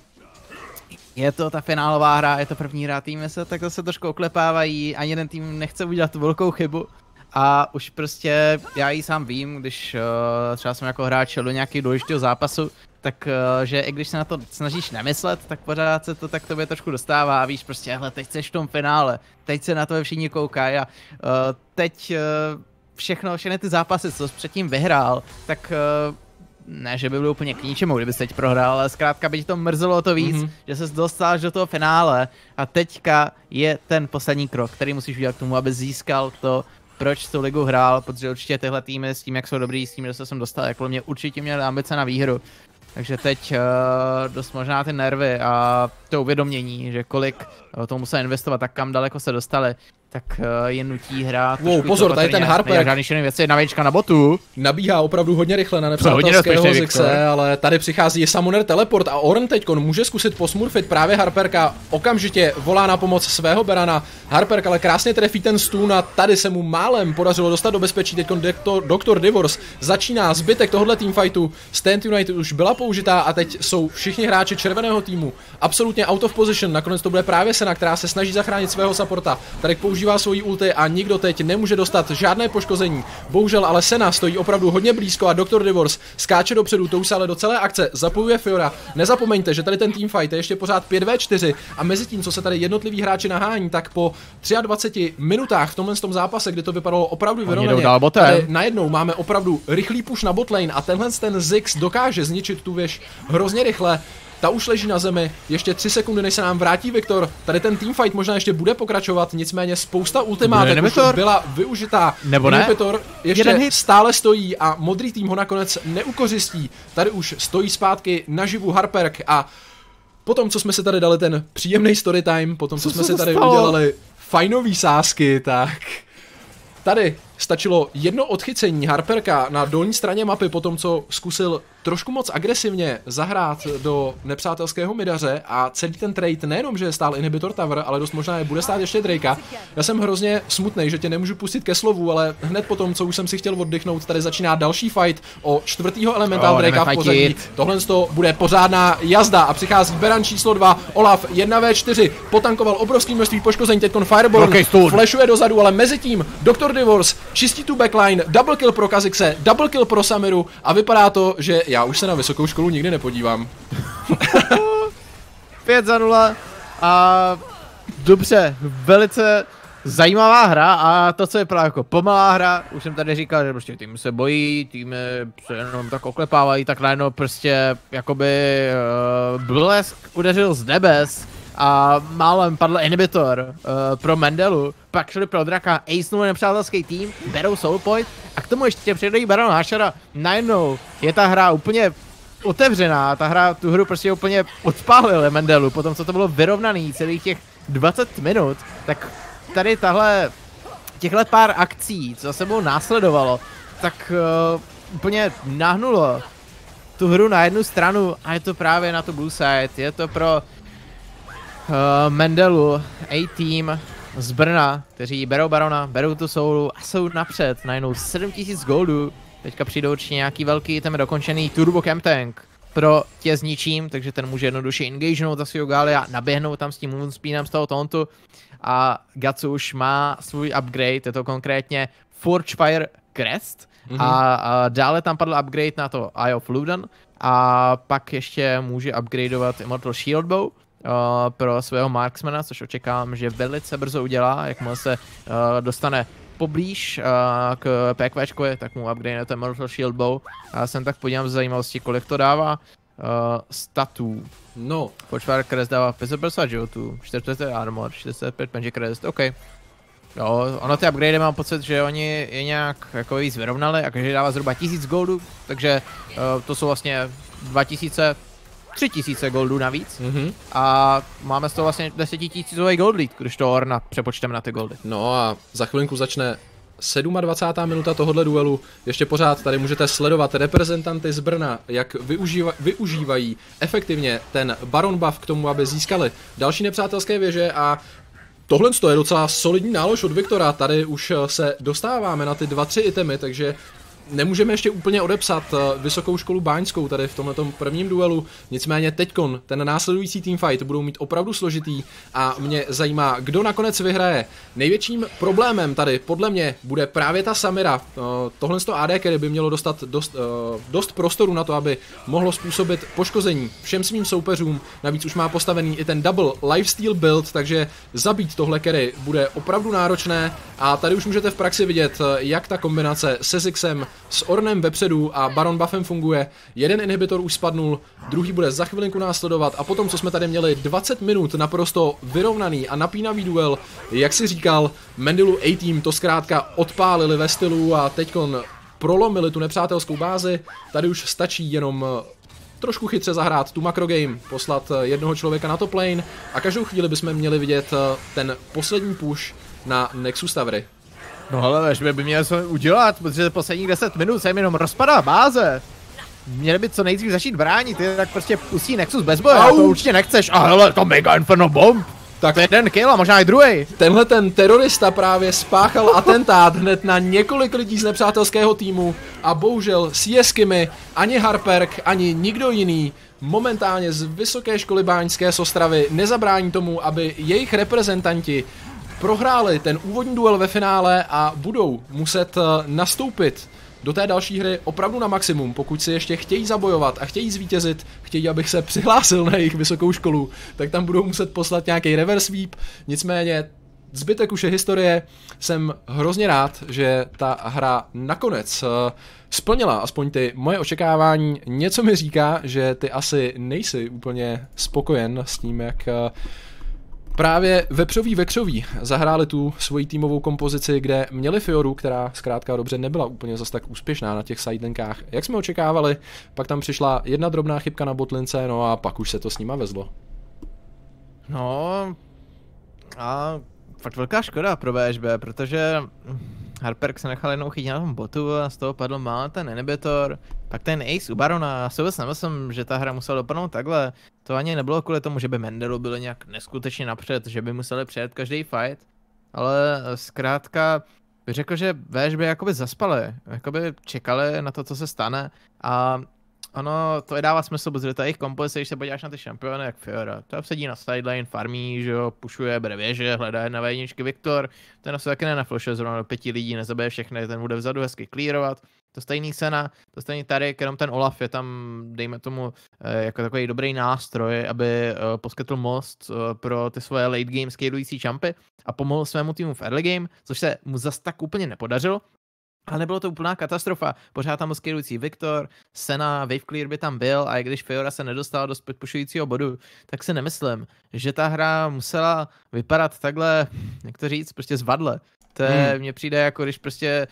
je to ta finálová hra, je to první hra, týmy se tak se trošku oklepávají, ani jeden tým nechce udělat tu velkou chybu. A už prostě, já ji sám vím, když uh, třeba jsem jako hráč do nějakého důležitého zápasu, tak uh, že i když se na to snažíš nemyslet, tak pořád se to tak tobě trošku dostává a víš prostě, hele, teď jsi v tom finále, teď se na to všichni koukají a uh, teď uh, všechno, všechny ty zápasy, co jsi předtím vyhrál, tak uh, ne, že by bylo úplně k ničemu, kdyby jsi teď prohrál, ale zkrátka by ti to mrzelo to víc, mm-hmm. že ses dostal do toho finále a teďka je ten poslední krok, který musíš udělat k tomu, aby získal to, proč tu ligu hrál, protože určitě tyhle týmy s tím, jak jsou dobrý, s tím, že se sem dostal, jako mě určitě měli ambice na výhru. Takže teď uh, dost možná ty nervy a to uvědomění, že kolik uh, tomu museli investovat, tak kam daleko se dostali, tak uh, je nutí hrát. Wow, pozor, tady ten Harper. Žádný šený věci, jedna věčka na botu. Nabíhá opravdu hodně rychle na nepřátelského Zixe, ale tady přichází Summoner Teleport a Ornn teďkon může zkusit posmurfit právě Harperka. Okamžitě volá na pomoc svého Berana. Harperk ale krásně trefí ten stun a tady se mu málem podařilo dostat do bezpečí. Teďkon doktor Divorce začíná zbytek tohohle teamfightu. Stand United už byla použitá a teď jsou všichni hráči červeného týmu absolutně out of position. Nakonec to bude právě Senna, která se snaží zachránit svého supporta. Tady používá svoji ulti a nikdo teď nemůže dostat žádné poškození. Bohužel ale Senna stojí opravdu hodně blízko a doktor Divorce skáče dopředu, to už se ale do celé akce zapojuje Fiora. Nezapomeňte, že tady ten teamfight je ještě pořád pět na čtyři a mezi tím, co se tady jednotliví hráči nahání, tak po dvaceti třech minutách v tomhle tom zápase, kdy to vypadalo opravdu vyrovnaně, tady najednou máme opravdu rychlý push na botlane a tenhle ten Ziggs dokáže zničit tu věž hrozně rychle. Ta už leží na zemi, ještě tři sekundy, než se nám vrátí Viktor. Tady ten teamfight možná ještě bude pokračovat, nicméně spousta ultimátek už byla využitá. Nebo ne? Inhibitor ještě stále stojí a modrý tým ho nakonec neukořistí. Tady už stojí zpátky naživu Harperk a potom, co jsme si tady dali ten příjemný storytime, potom, co, co jsme si tady stalo? udělali fajnový sázky, tak tady stačilo jedno odchycení Harperka na dolní straně mapy po tom, co zkusil trošku moc agresivně zahrát do nepřátelského midaře a celý ten trade nejenom, že stál Inhibitor Tower, ale dost možná je bude stát ještě Drakea. Já jsem hrozně smutnej, že tě nemůžu pustit ke slovu, ale hned po tom, co už jsem si chtěl oddychnout, tady začíná další fight o čtvrtýho elemental oh, Drakea v pořadí. Tohle to bude pořádná jazda a přichází Beran číslo dva, Olaf jedna na čtyři, potankoval obrovský množství poškození, teďkon Fireball okay, flashuje dozadu, ale mezi tím doktor Divorce čistí tu backline, double kill pro Kha'Zixe, double kill pro Samiru a vypadá to, že já už se na vysokou školu nikdy nepodívám. pět za nula a dobře, velice zajímavá hra a to, co je právě jako pomalá hra, už jsem tady říkal, že prostě tým se bojí, týmy se jenom tak oklepávají, tak najednou prostě jakoby uh, blesk udeřil z nebes a málem padl Inhibitor uh, pro Mendelu, pak šli pro Draka, ace nepřátelský tým, berou soul point a k tomu ještě přidají Baron Nashora. Najednou je ta hra úplně otevřená, ta hra tu hru prostě úplně odpálil Mendelu, potom co to bylo vyrovnaný celých těch dvacet minut, tak tady tahle, těchhle pár akcí, co za sebou následovalo, tak uh, úplně nahnulo tu hru na jednu stranu a je to právě na tu blue side, je to pro Uh, Mendelu, A-Team z Brna, kteří berou Barona, berou tu soulu a jsou napřed, najednou sedm tisíc goldů. Teďka přijdou určitě nějaký velký, ten dokončený Turbo Camp Tank pro tě s ničím, takže ten může jednoduše engagenout za svého Galia, naběhnout tam s tím Moonspeedem z toho tauntu a Gatsu už má svůj upgrade, je to konkrétně Forgefire Crest mm-hmm. a, a dále tam padl upgrade na to Eye of Luden a pak ještě může upgradeovat Immortal Shield Bow. Uh, pro svého marksmana, což očekávám, že velice brzo udělá, jakmile se uh, dostane poblíž uh, k PQčkovi, tak mu upgrade ten Mortal Shield Bow. A jsem tak podívám z zajímavosti, kolik to dává uh, statů. No. Forgefire Crest dává Physical Agility, čtyřicet pět Armor, čtyřicet pět Magic Crest, OK. Jo, ono ty upgrade mám pocit, že oni je nějak jako víc vyrovnali a každý dává zhruba tisíc goldů, takže uh, to jsou vlastně dva tisíce, tři tisíce goldů navíc. Mm-hmm. A máme z toho vlastně desetitisícový gold lead, když to Orna přepočteme na ty goldy. No a za chvilinku začne dvacátá sedmá minuta tohohle duelu. Ještě pořád tady můžete sledovat reprezentanty z Brna, jak využíva, využívají efektivně ten Baron buff k tomu, aby získali další nepřátelské věže a tohle je docela solidní nálož od Viktora. Tady už se dostáváme na ty dva, tři itemy, takže nemůžeme ještě úplně odepsat Vysokou školu báňskou tady v tomhletom prvním duelu, nicméně teďkon ten následující teamfight budou mít opravdu složitý a mě zajímá, kdo nakonec vyhraje. Největším problémem tady podle mě bude právě ta Samira. Tohle z toho A D carry by mělo dostat dost, dost prostoru na to, aby mohlo způsobit poškození všem svým soupeřům, navíc už má postavený i ten double lifesteal build, takže zabít tohle carry bude opravdu náročné a tady už můžete v praxi vidět, jak ta kombinace se Zixem, s Ornem vepředu a Baron buffem funguje. Jeden inhibitor už spadnul, druhý bude za chvilinku následovat a potom, co jsme tady měli dvacet minut naprosto vyrovnaný a napínavý duel, jak si říkal, Mendilu A-Team to zkrátka odpálili ve stylu a teďkon prolomili tu nepřátelskou bázi. Tady už stačí jenom trošku chytře zahrát tu makro game, poslat jednoho člověka na top lane a každou chvíli bychom měli vidět ten poslední push na Nexus Towery. No ale že by měl co udělat, protože posledních deset minut se jim jenom rozpadá báze. Měli by co nejdřív začít bránit, tak prostě pustí Nexus bez boje, a to určitě nechceš. A hele, to Mega Inferno Bomb, tak to je jeden kill a možná i druhý. Tenhle ten terorista právě spáchal atentát hned na několik lidí z nepřátelského týmu a bohužel C S Kimi, ani Harperk, ani nikdo jiný momentálně z Vysoké školy báňské z Ostravy nezabrání tomu, aby jejich reprezentanti prohráli ten úvodní duel ve finále a budou muset nastoupit do té další hry opravdu na maximum, pokud si ještě chtějí zabojovat a chtějí zvítězit, chtějí, abych se přihlásil na jejich vysokou školu, tak tam budou muset poslat nějaký reverse sweep, nicméně zbytek už je historie, jsem hrozně rád, že ta hra nakonec splnila aspoň ty moje očekávání, něco mi říká, že ty asi nejsi úplně spokojen s tím, jak právě vepřoví vekřoví zahráli tu svoji týmovou kompozici, kde měli Fioru, která zkrátka dobře nebyla úplně zas tak úspěšná na těch sidelinkách, jak jsme očekávali, pak tam přišla jedna drobná chybka na botlince, no a pak už se to s nima vezlo. No a fakt velká škoda pro V Š B, protože Harperk se nechal jednou chytit na tom botu a z toho padl málo ten inhibitor, pak ten ace u Barona. Já si vůbec nemyslím, že ta hra musela dopadnout takhle. To ani nebylo kvůli tomu, že by Mendelu byli nějak neskutečně napřed, že by museli přijet každý fight, ale zkrátka bych řekl, že V Š B jakoby zaspali, jakoby čekali na to, co se stane a ono, to je dává smysl, protože ta jejich kompozice, když se podíváš na ty šampiony, jak Fiora, to sedí na sideline, farmí, že jo, pušuje, bere věže, hledá jedna vé jedničky Viktor, ten se taky nenaflošuje zrovna do pěti lidí, nezabije všechny, ten bude vzadu hezky clearovat. To stejný Sena, to stejný tady, jenom ten Olaf je tam, dejme tomu, jako takový dobrý nástroj, aby poskytl most pro ty svoje late game scalující čampy a pomohl svému týmu v early game, což se mu zas tak úplně nepodařilo. Ale nebylo to úplná katastrofa, pořád tam byl scalující Viktor, Sena, wave clear by tam byl a i když Fiora se nedostala do pushujícího bodu, tak si nemyslím, že ta hra musela vypadat takhle, jak to říct, prostě zvadle. To je, hmm. mně přijde jako když prostě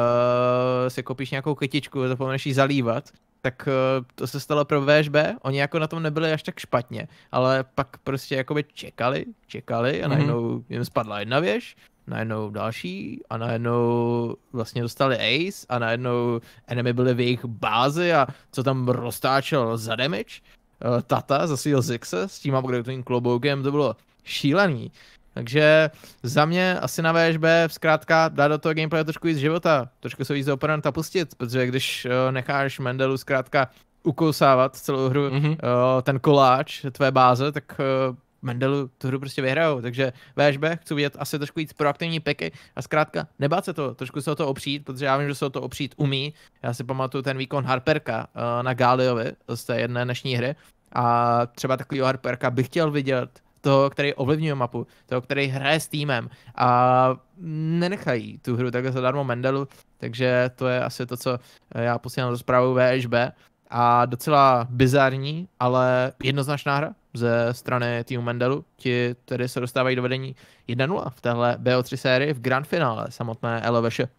uh, si kopíš nějakou kytičku, zapomeneš jí zalívat, tak uh, to se stalo pro V Š B, oni jako na tom nebyli až tak špatně, ale pak prostě jakoby čekali, čekali a najednou jim spadla jedna věž, najednou další a najednou vlastně dostali ace a najednou enemy byli v jejich bázi a co tam roztáčel za damage, uh, Tata za svýho Zixe s tím upgradeovým kloboukem, to bylo šílený. Takže za mě asi na V Š B zkrátka dát do toho gameplaye trošku víc života, trošku se víc do oponenta pustit, protože když uh, necháš Mendelu zkrátka ukousávat celou hru mm-hmm. uh, ten koláč tvé báze, tak uh, Mendelu tu hru prostě vyhrajou, takže V Š B chci vidět asi trošku víc proaktivní piky a zkrátka nebát se to, trošku se o to opřít, protože já vím, že se o to opřít umí. Já si pamatuju ten výkon Harperka uh, na Galiovi z té jedné dnešní hry a třeba takovýho Harperka bych chtěl vidět, toho, který ovlivňuje mapu, toho, který hraje s týmem a nenechají tu hru takhle zadarmo Mendelu, takže to je asi to, co já posílám do zprávu V Š B a docela bizarní, ale jednoznačná hra. ze strany týmu Mendelu. Ti tedy se dostávají do vedení jedna nula v téhle B O tři sérii v grand finále samotné L V Š.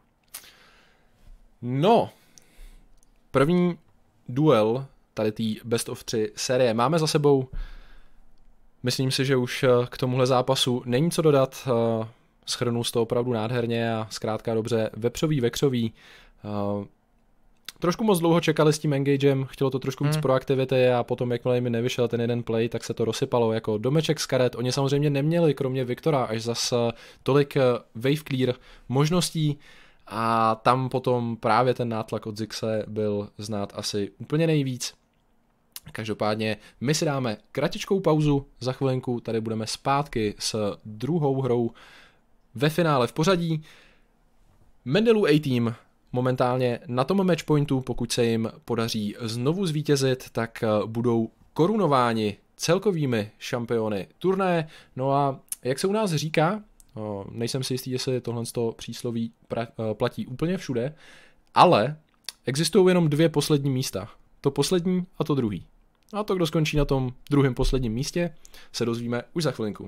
No, první duel tady té Best of tři série máme za sebou. Myslím si, že už k tomuhle zápasu není co dodat. Shrnul to opravdu nádherně a zkrátka dobře vepřový, vekřový. Trošku moc dlouho čekali s tím engagem, chtělo to trošku víc hmm. proaktivity a potom, jakmile mi nevyšel ten jeden play, tak se to rozsypalo jako domeček z karet. Oni samozřejmě neměli, kromě Viktora, až zas tolik wave clear možností a tam potom právě ten nátlak od Zixe byl znát asi úplně nejvíc. Každopádně my si dáme kratičkou pauzu, za chvilinku tady budeme zpátky s druhou hrou ve finále v pořadí. Mendelu A-Team momentálně na tom matchpointu, pokud se jim podaří znovu zvítězit, tak budou korunováni celkovými šampiony turnaje. No a jak se u nás říká, nejsem si jistý, jestli tohle přísloví platí úplně všude, ale existují jenom dvě poslední místa. To poslední a to druhý. A to, kdo skončí na tom druhém posledním místě, se dozvíme už za chvilinku.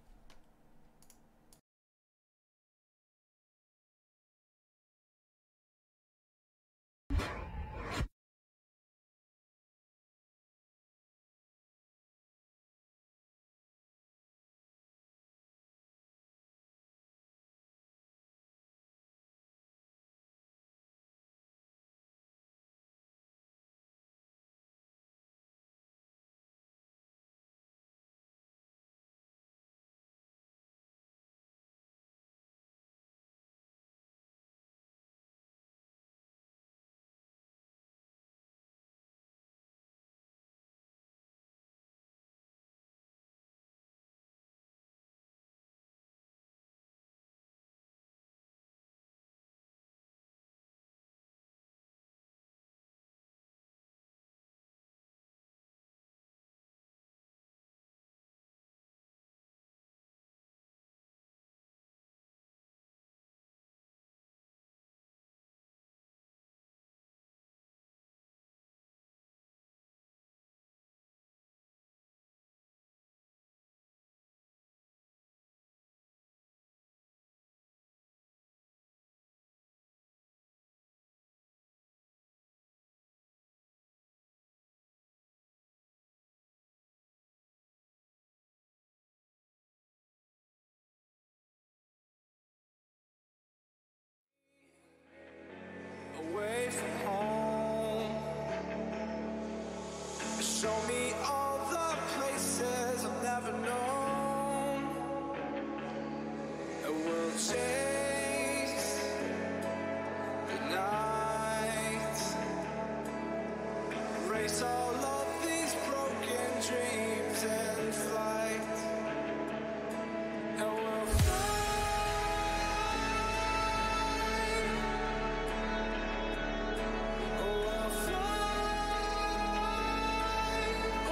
Show me all the places I've never known. And we'll chase the night, erase all of these broken dreams in flight. And we'll fly. Oh, we'll fly.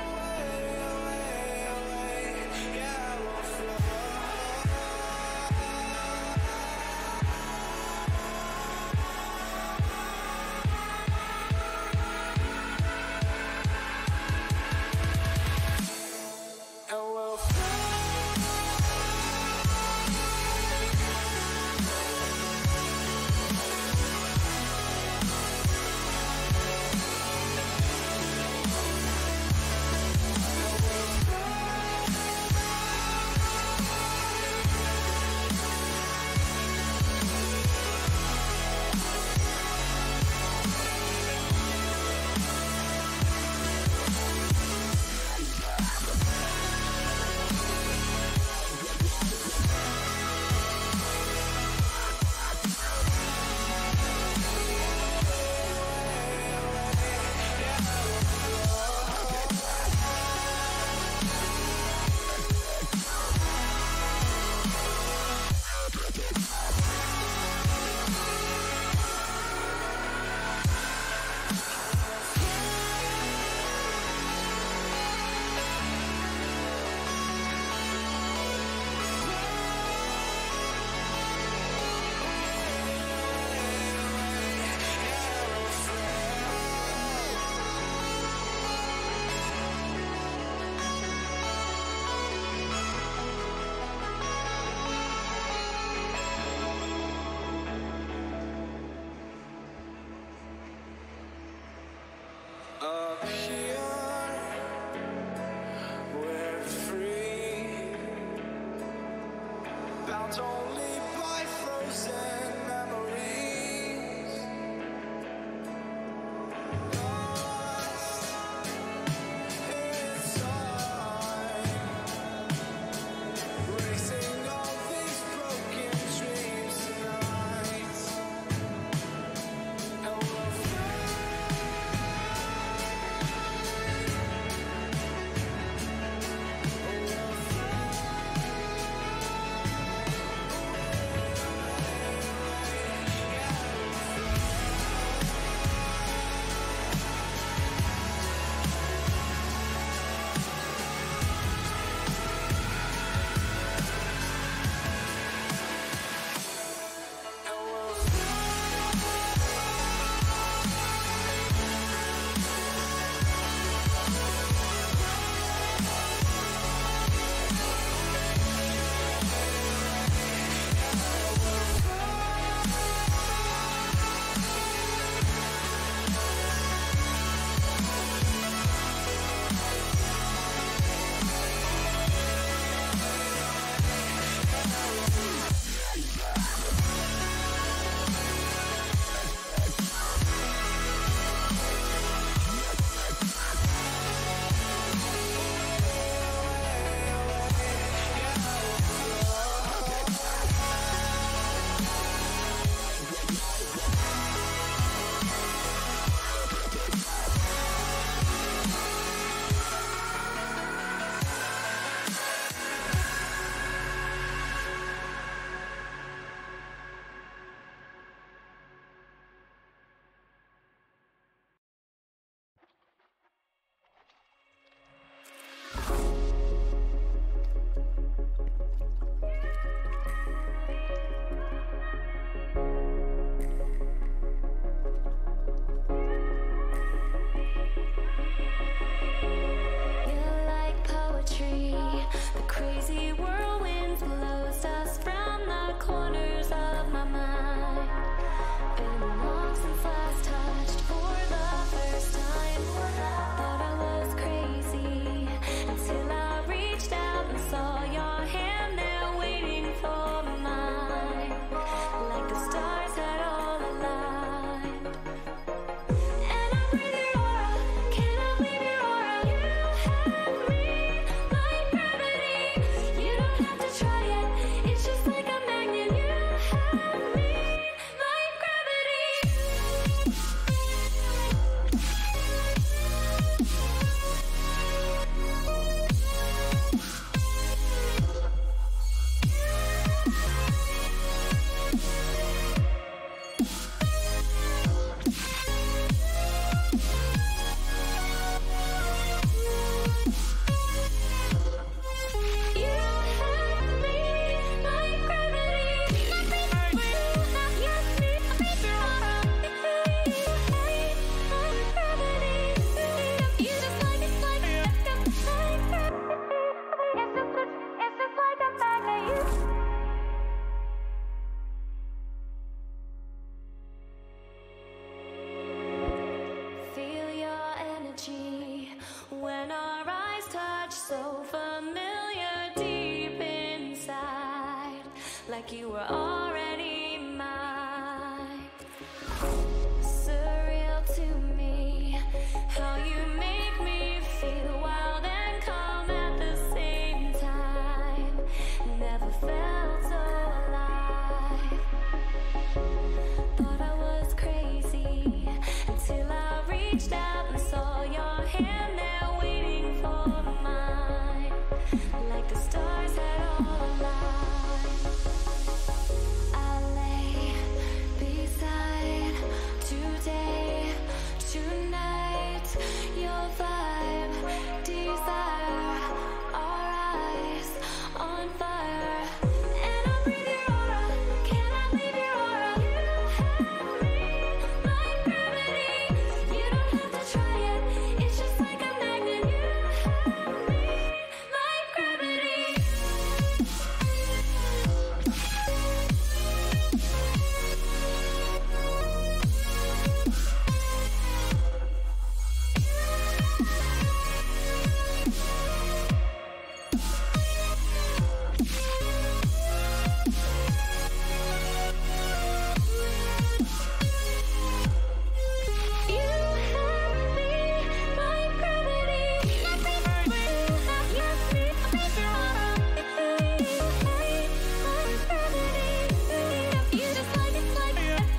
reached out and saw your hand there waiting for mine, like the stars had all aligned. I lay beside today, tonight, your vibe, desire, our eyes on fire. And I breathe your aura, cannot leave your aura. You have me like gravity. You don't have to try it, it's just like a magnet. You have me like gravity. You have me like gravity. You have me like gravity. You just like it's like it's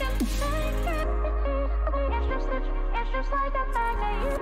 just it's just like a magnet.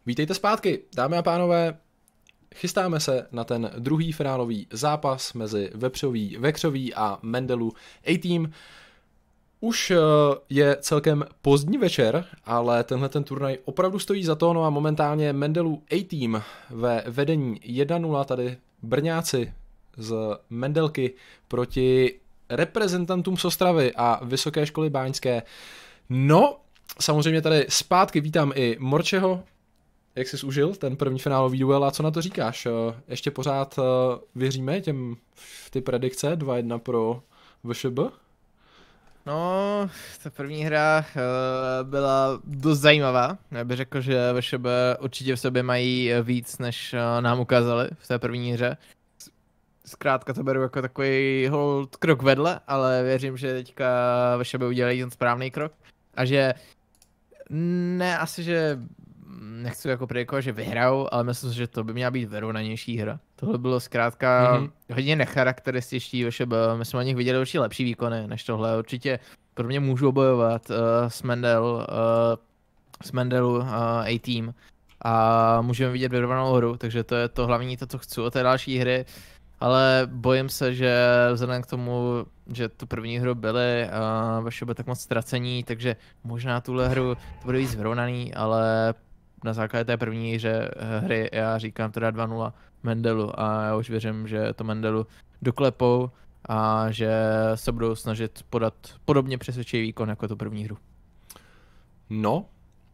Vítejte zpátky, dámy a pánové. Chystáme se na ten druhý finálový zápas mezi Vepřový, Vekřový a Mendelu A-Team. Už je celkem pozdní večer, ale tenhle ten turnaj opravdu stojí za to, no a momentálně Mendelu A-Team ve vedení jedna nula, tady Brňáci z Mendelky proti reprezentantům z Ostravy a Vysoké školy báňské. No, samozřejmě tady zpátky vítám i Morčeho. Jak jsi užil ten první finálový duel a co na to říkáš? Ještě pořád věříme těm ty predikce dva jedna pro V Š B? No, ta první hra uh, byla dost zajímavá. Já bych řekl, že V Š B určitě v sobě mají víc, než uh, nám ukázali v té první hře. Zkrátka to beru jako takový hold krok vedle, ale věřím, že teďka V Š B udělají ten správný krok. A že ne asi, že nechci jako predikovat, že vyhrajou, ale myslím si, že to by měla být vyrovnanější hra. Tohle bylo zkrátka mm-hmm. hodně necharakterističtí V Š B. My jsme o nich viděli určitě lepší výkony než tohle. Určitě pro mě můžou bojovat uh, s Mendel, uh, s Mendelu uh, A-Team a můžeme vidět vyrovnanou hru, takže to je to hlavní, to, co chci od té další hry. Ale bojím se, že vzhledem k tomu, že tu první hru byly uh, V Š B tak moc ztracení, takže možná tuhle hru to bude víc vyrovnaný, ale na základě té první hře, hry já říkám teda dva nula Mendelu a já už věřím, že to Mendelu doklepou a že se budou snažit podat podobně přesvědčivý výkon jako tu první hru. No,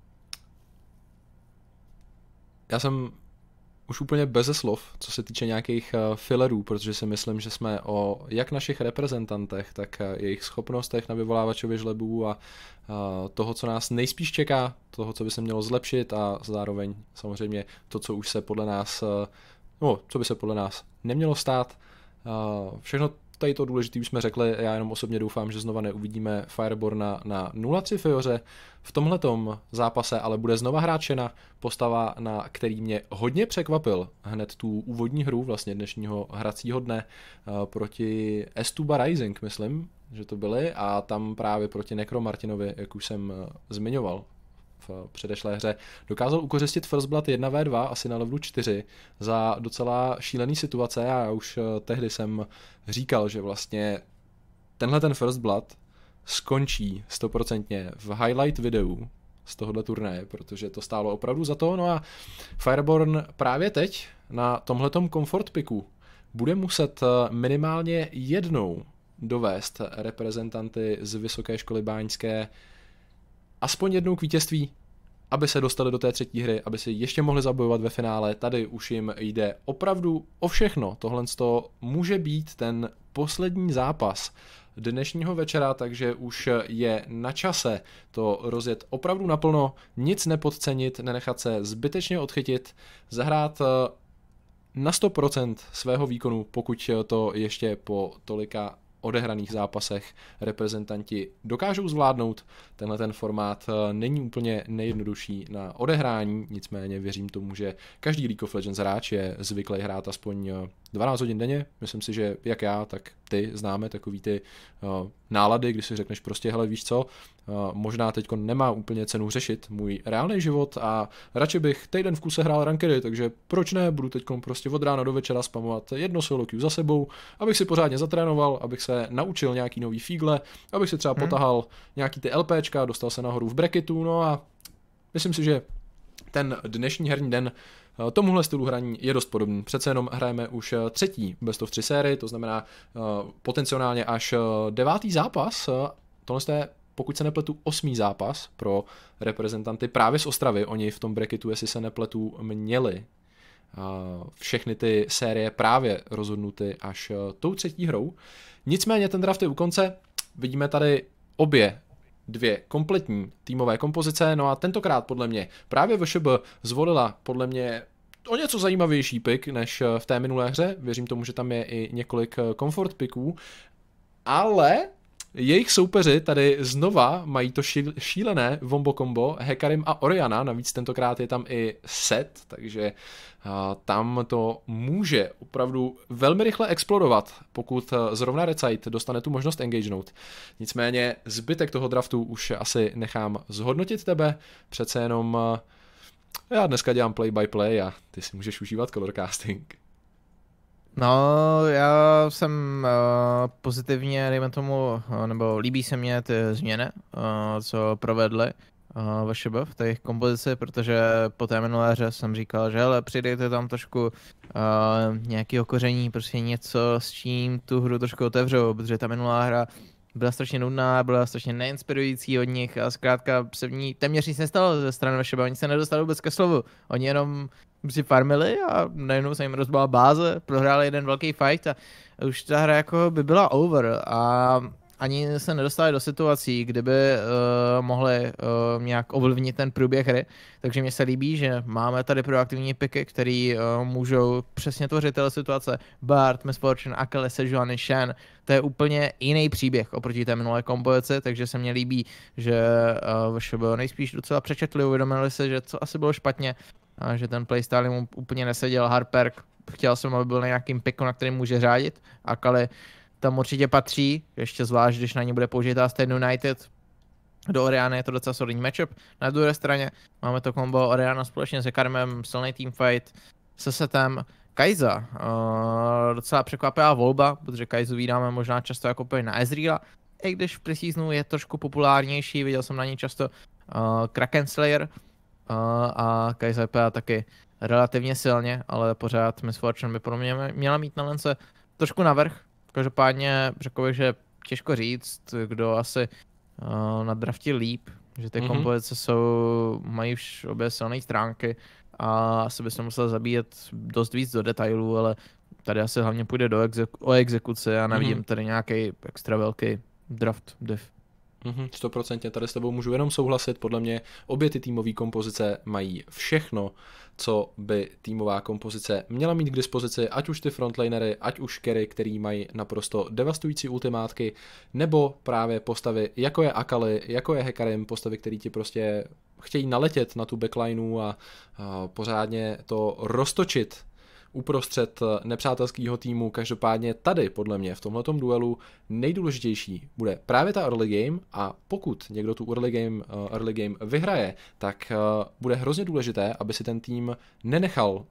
já jsem už úplně beze slov, co se týče nějakých uh, fillerů, protože si myslím, že jsme o jak našich reprezentantech, tak uh, jejich schopnostech na vyvolávačově žlebů a uh, toho, co nás nejspíš čeká, toho, co by se mělo zlepšit a zároveň samozřejmě to, co už se podle nás, uh, no, co by se podle nás nemělo stát. Uh, všechno tady to důležité už jsme řekli, já jenom osobně doufám, že znova neuvidíme Fireborna na nula tři Fioře. V tomhletom zápase ale bude znova hráčena postava, na který mě hodně překvapil hned tu úvodní hru vlastně dnešního hracího dne proti Estuba Rising, myslím, že to byly, a tam právě proti Necro Martinovi, jak už jsem zmiňoval v předešlé hře, dokázal ukořistit First Blood jedna vé dva asi na levelu čtyři za docela šílený situace a já už tehdy jsem říkal, že vlastně tenhle ten First Blood skončí stoprocentně v highlight videu z tohohle turnaje, protože to stálo opravdu za to. No a Fireborn právě teď na tomhletom comfort picku bude muset minimálně jednou dovést reprezentanty z Vysoké školy báňské aspoň jednou k vítězství, aby se dostali do té třetí hry, aby si ještě mohli zabojovat ve finále. Tady už jim jde opravdu o všechno. Tohle může být ten poslední zápas dnešního večera, takže už je na čase to rozjet opravdu naplno, nic nepodcenit, nenechat se zbytečně odchytit, zahrát na sto procent svého výkonu, pokud to ještě po tolika odehraných zápasech reprezentanti dokážou zvládnout. Tenhle ten formát není úplně nejjednodušší na odehrání, nicméně věřím tomu, že každý League of Legends hráč je zvyklý hrát aspoň dvanáct hodin denně. Myslím si, že jak já, tak ty známe takový ty uh, nálady, kdy si řekneš prostě, hele, víš co, uh, možná teďko nemá úplně cenu řešit můj reálný život a radši bych týden v kuse hrál rankedy, takže proč ne, budu teďko prostě od rána do večera spamovat jedno solo queue za sebou, abych si pořádně zatrénoval, abych se naučil nějaký nový fígle, abych si třeba hmm. potahal nějaký ty LPčka, dostal se nahoru v bracketu, no a myslím si, že ten dnešní herní den tomuhle stylu hraní je dost podobný. Přece jenom hrajeme už třetí best of tři sérii, to znamená uh, potenciálně až devátý zápas. Tohle je, pokud se nepletu, osmý zápas pro reprezentanty právě z Ostravy. Oni v tom bracketu, jestli se nepletu, měli uh, všechny ty série právě rozhodnuty až uh, tou třetí hrou. Nicméně ten draft je u konce. Vidíme tady obě dvě kompletní týmové kompozice, no a tentokrát podle mě právě V Š B zvolila podle mě o něco zajímavější pick než v té minulé hře, věřím tomu, že tam je i několik comfort picků, ale jejich soupeři tady znova mají to šílené Wombo Combo, Hecarim a Orianna, navíc tentokrát je tam i Set, takže tam to může opravdu velmi rychle explodovat, pokud zrovna Recite dostane tu možnost engagenout. Nicméně zbytek toho draftu už asi nechám zhodnotit tebe, přece jenom Já dneska dělám play by play a ty si můžeš užívat colorcasting. No, já jsem uh, pozitivně, dejme tomu, uh, nebo líbí se mně ty změny, uh, co provedli uh, VŠB v té kompozici, protože po té minulé hře jsem říkal, že hele, přidejte tam trošku uh, nějakého koření, prostě něco, s čím tu hru trošku otevřou, protože ta minulá hra byla strašně nudná, byla strašně neinspirující od nich a zkrátka se v ní téměř nic nestalo ze strany VŠB, oni se nedostali vůbec ke slovu, oni jenom si farmili a najednou se jim rozbala báze, prohráli jeden velký fight a už ta hra jako by byla over a ani se nedostali do situací, kdyby uh, mohli uh, nějak ovlivnit ten průběh hry, takže mně se líbí, že máme tady proaktivní piky, který uh, můžou přesně tvořit tyhle situace. Bard, Miss Fortune, Akali, Sejuani, Shen, to je úplně jiný příběh oproti té minulé kompozici, takže se mně líbí, že uh, VŠB nejspíš docela přečetli, uvědomili se, že co asi bylo špatně, a že ten playstyle mu úplně neseděl. Harperk, chtěl jsem, aby byl na nějakým piku, na kterým může řádit. Akali tam určitě patří, ještě zvlášť, když na ní bude použitá Stand United. Do Oriany je to docela solidní matchup. Na druhé straně máme to kombo Oriana společně se Karmem, silný teamfight se setem. Kaiza, uh, docela překvapivá volba, protože Kaizu vídáme možná často jako play na Ezreala, i když v preseasonu je trošku populárnější, viděl jsem na ní často uh, Kraken Slayer, Uh, a Kai'Sa vypadá taky relativně silně, ale pořád Miss Fortune by pro mě měla mít na lence trošku navrch. Každopádně řekl bych, že těžko říct, kdo asi uh, nadraftil líp, že ty mm-hmm. kompozice jsou, mají už obě silné stránky a asi by se musel zabíjet dost víc do detailů, ale tady asi hlavně půjde do exek- o exekuci a nevidím mm-hmm. tady nějaký extra velký draft div. sto procent tady s tebou můžu jenom souhlasit, podle mě obě ty týmové kompozice mají všechno, co by týmová kompozice měla mít k dispozici, ať už ty frontlanery, ať už carry, který mají naprosto devastující ultimátky, nebo právě postavy, jako je Akali, jako je Hecarim, postavy, které ti prostě chtějí naletět na tu backlineu a, a pořádně to roztočit uprostřed nepřátelského týmu. Každopádně tady, podle mě, v tomhletom duelu nejdůležitější bude právě ta early game a pokud někdo tu early game, uh, early game vyhraje, tak uh, bude hrozně důležité, aby si ten tým nenechal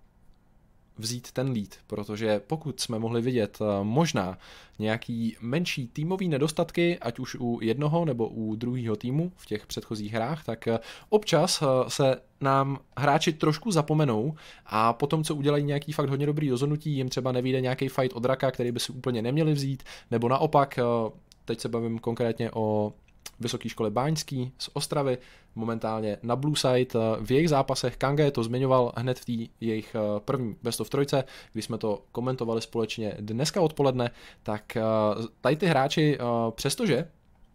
vzít ten lead, protože pokud jsme mohli vidět uh, možná nějaký menší týmový nedostatky, ať už u jednoho nebo u druhého týmu v těch předchozích hrách, tak uh, občas uh, se nám hráči trošku zapomenou a potom, co udělají nějaký fakt hodně dobrý rozhodnutí, jim třeba nevyjde nějaký fight od Draka, který by si úplně neměli vzít, nebo naopak, uh, teď se bavím konkrétně o Vysoké škole báňský z Ostravy, momentálně na Blue Side. V jejich zápasech Kange to zmiňoval hned v té jejich první best of trojce, když jsme to komentovali společně dneska odpoledne, tak tady ty hráči, přestože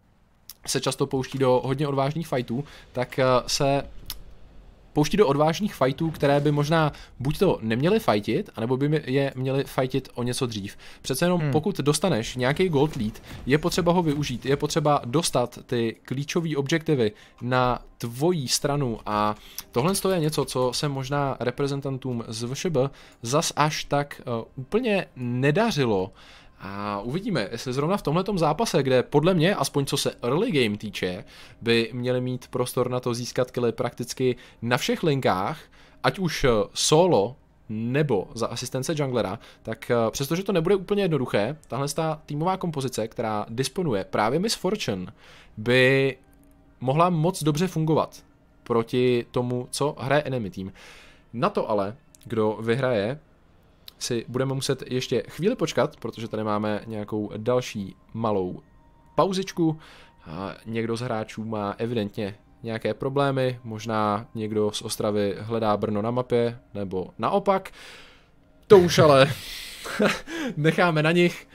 se často pouští do hodně odvážných fightů, tak se pouští do odvážných fightů, které by možná buď to neměli fightit, anebo by je měli fightit o něco dřív. Přece jenom hmm. pokud dostaneš nějaký gold lead, je potřeba ho využít, je potřeba dostat ty klíčové objektivy na tvojí stranu a tohle je něco, co se možná reprezentantům z VŠB zas až tak uh, úplně nedařilo. A uvidíme, jestli zrovna v tomhletom zápase, kde podle mě, aspoň co se early game týče, by měli mít prostor na to získat killy prakticky na všech linkách, ať už solo nebo za asistence junglera, tak přestože to nebude úplně jednoduché, tahle ta týmová kompozice, která disponuje právě Miss Fortune, by mohla moc dobře fungovat proti tomu, co hraje enemy team. Na to ale, kdo vyhraje, si budeme muset ještě chvíli počkat, protože tady máme nějakou další malou pauzičku. A někdo z hráčů má evidentně nějaké problémy, možná někdo z Ostravy hledá Brno na mapě, nebo naopak. To už ale necháme na nich.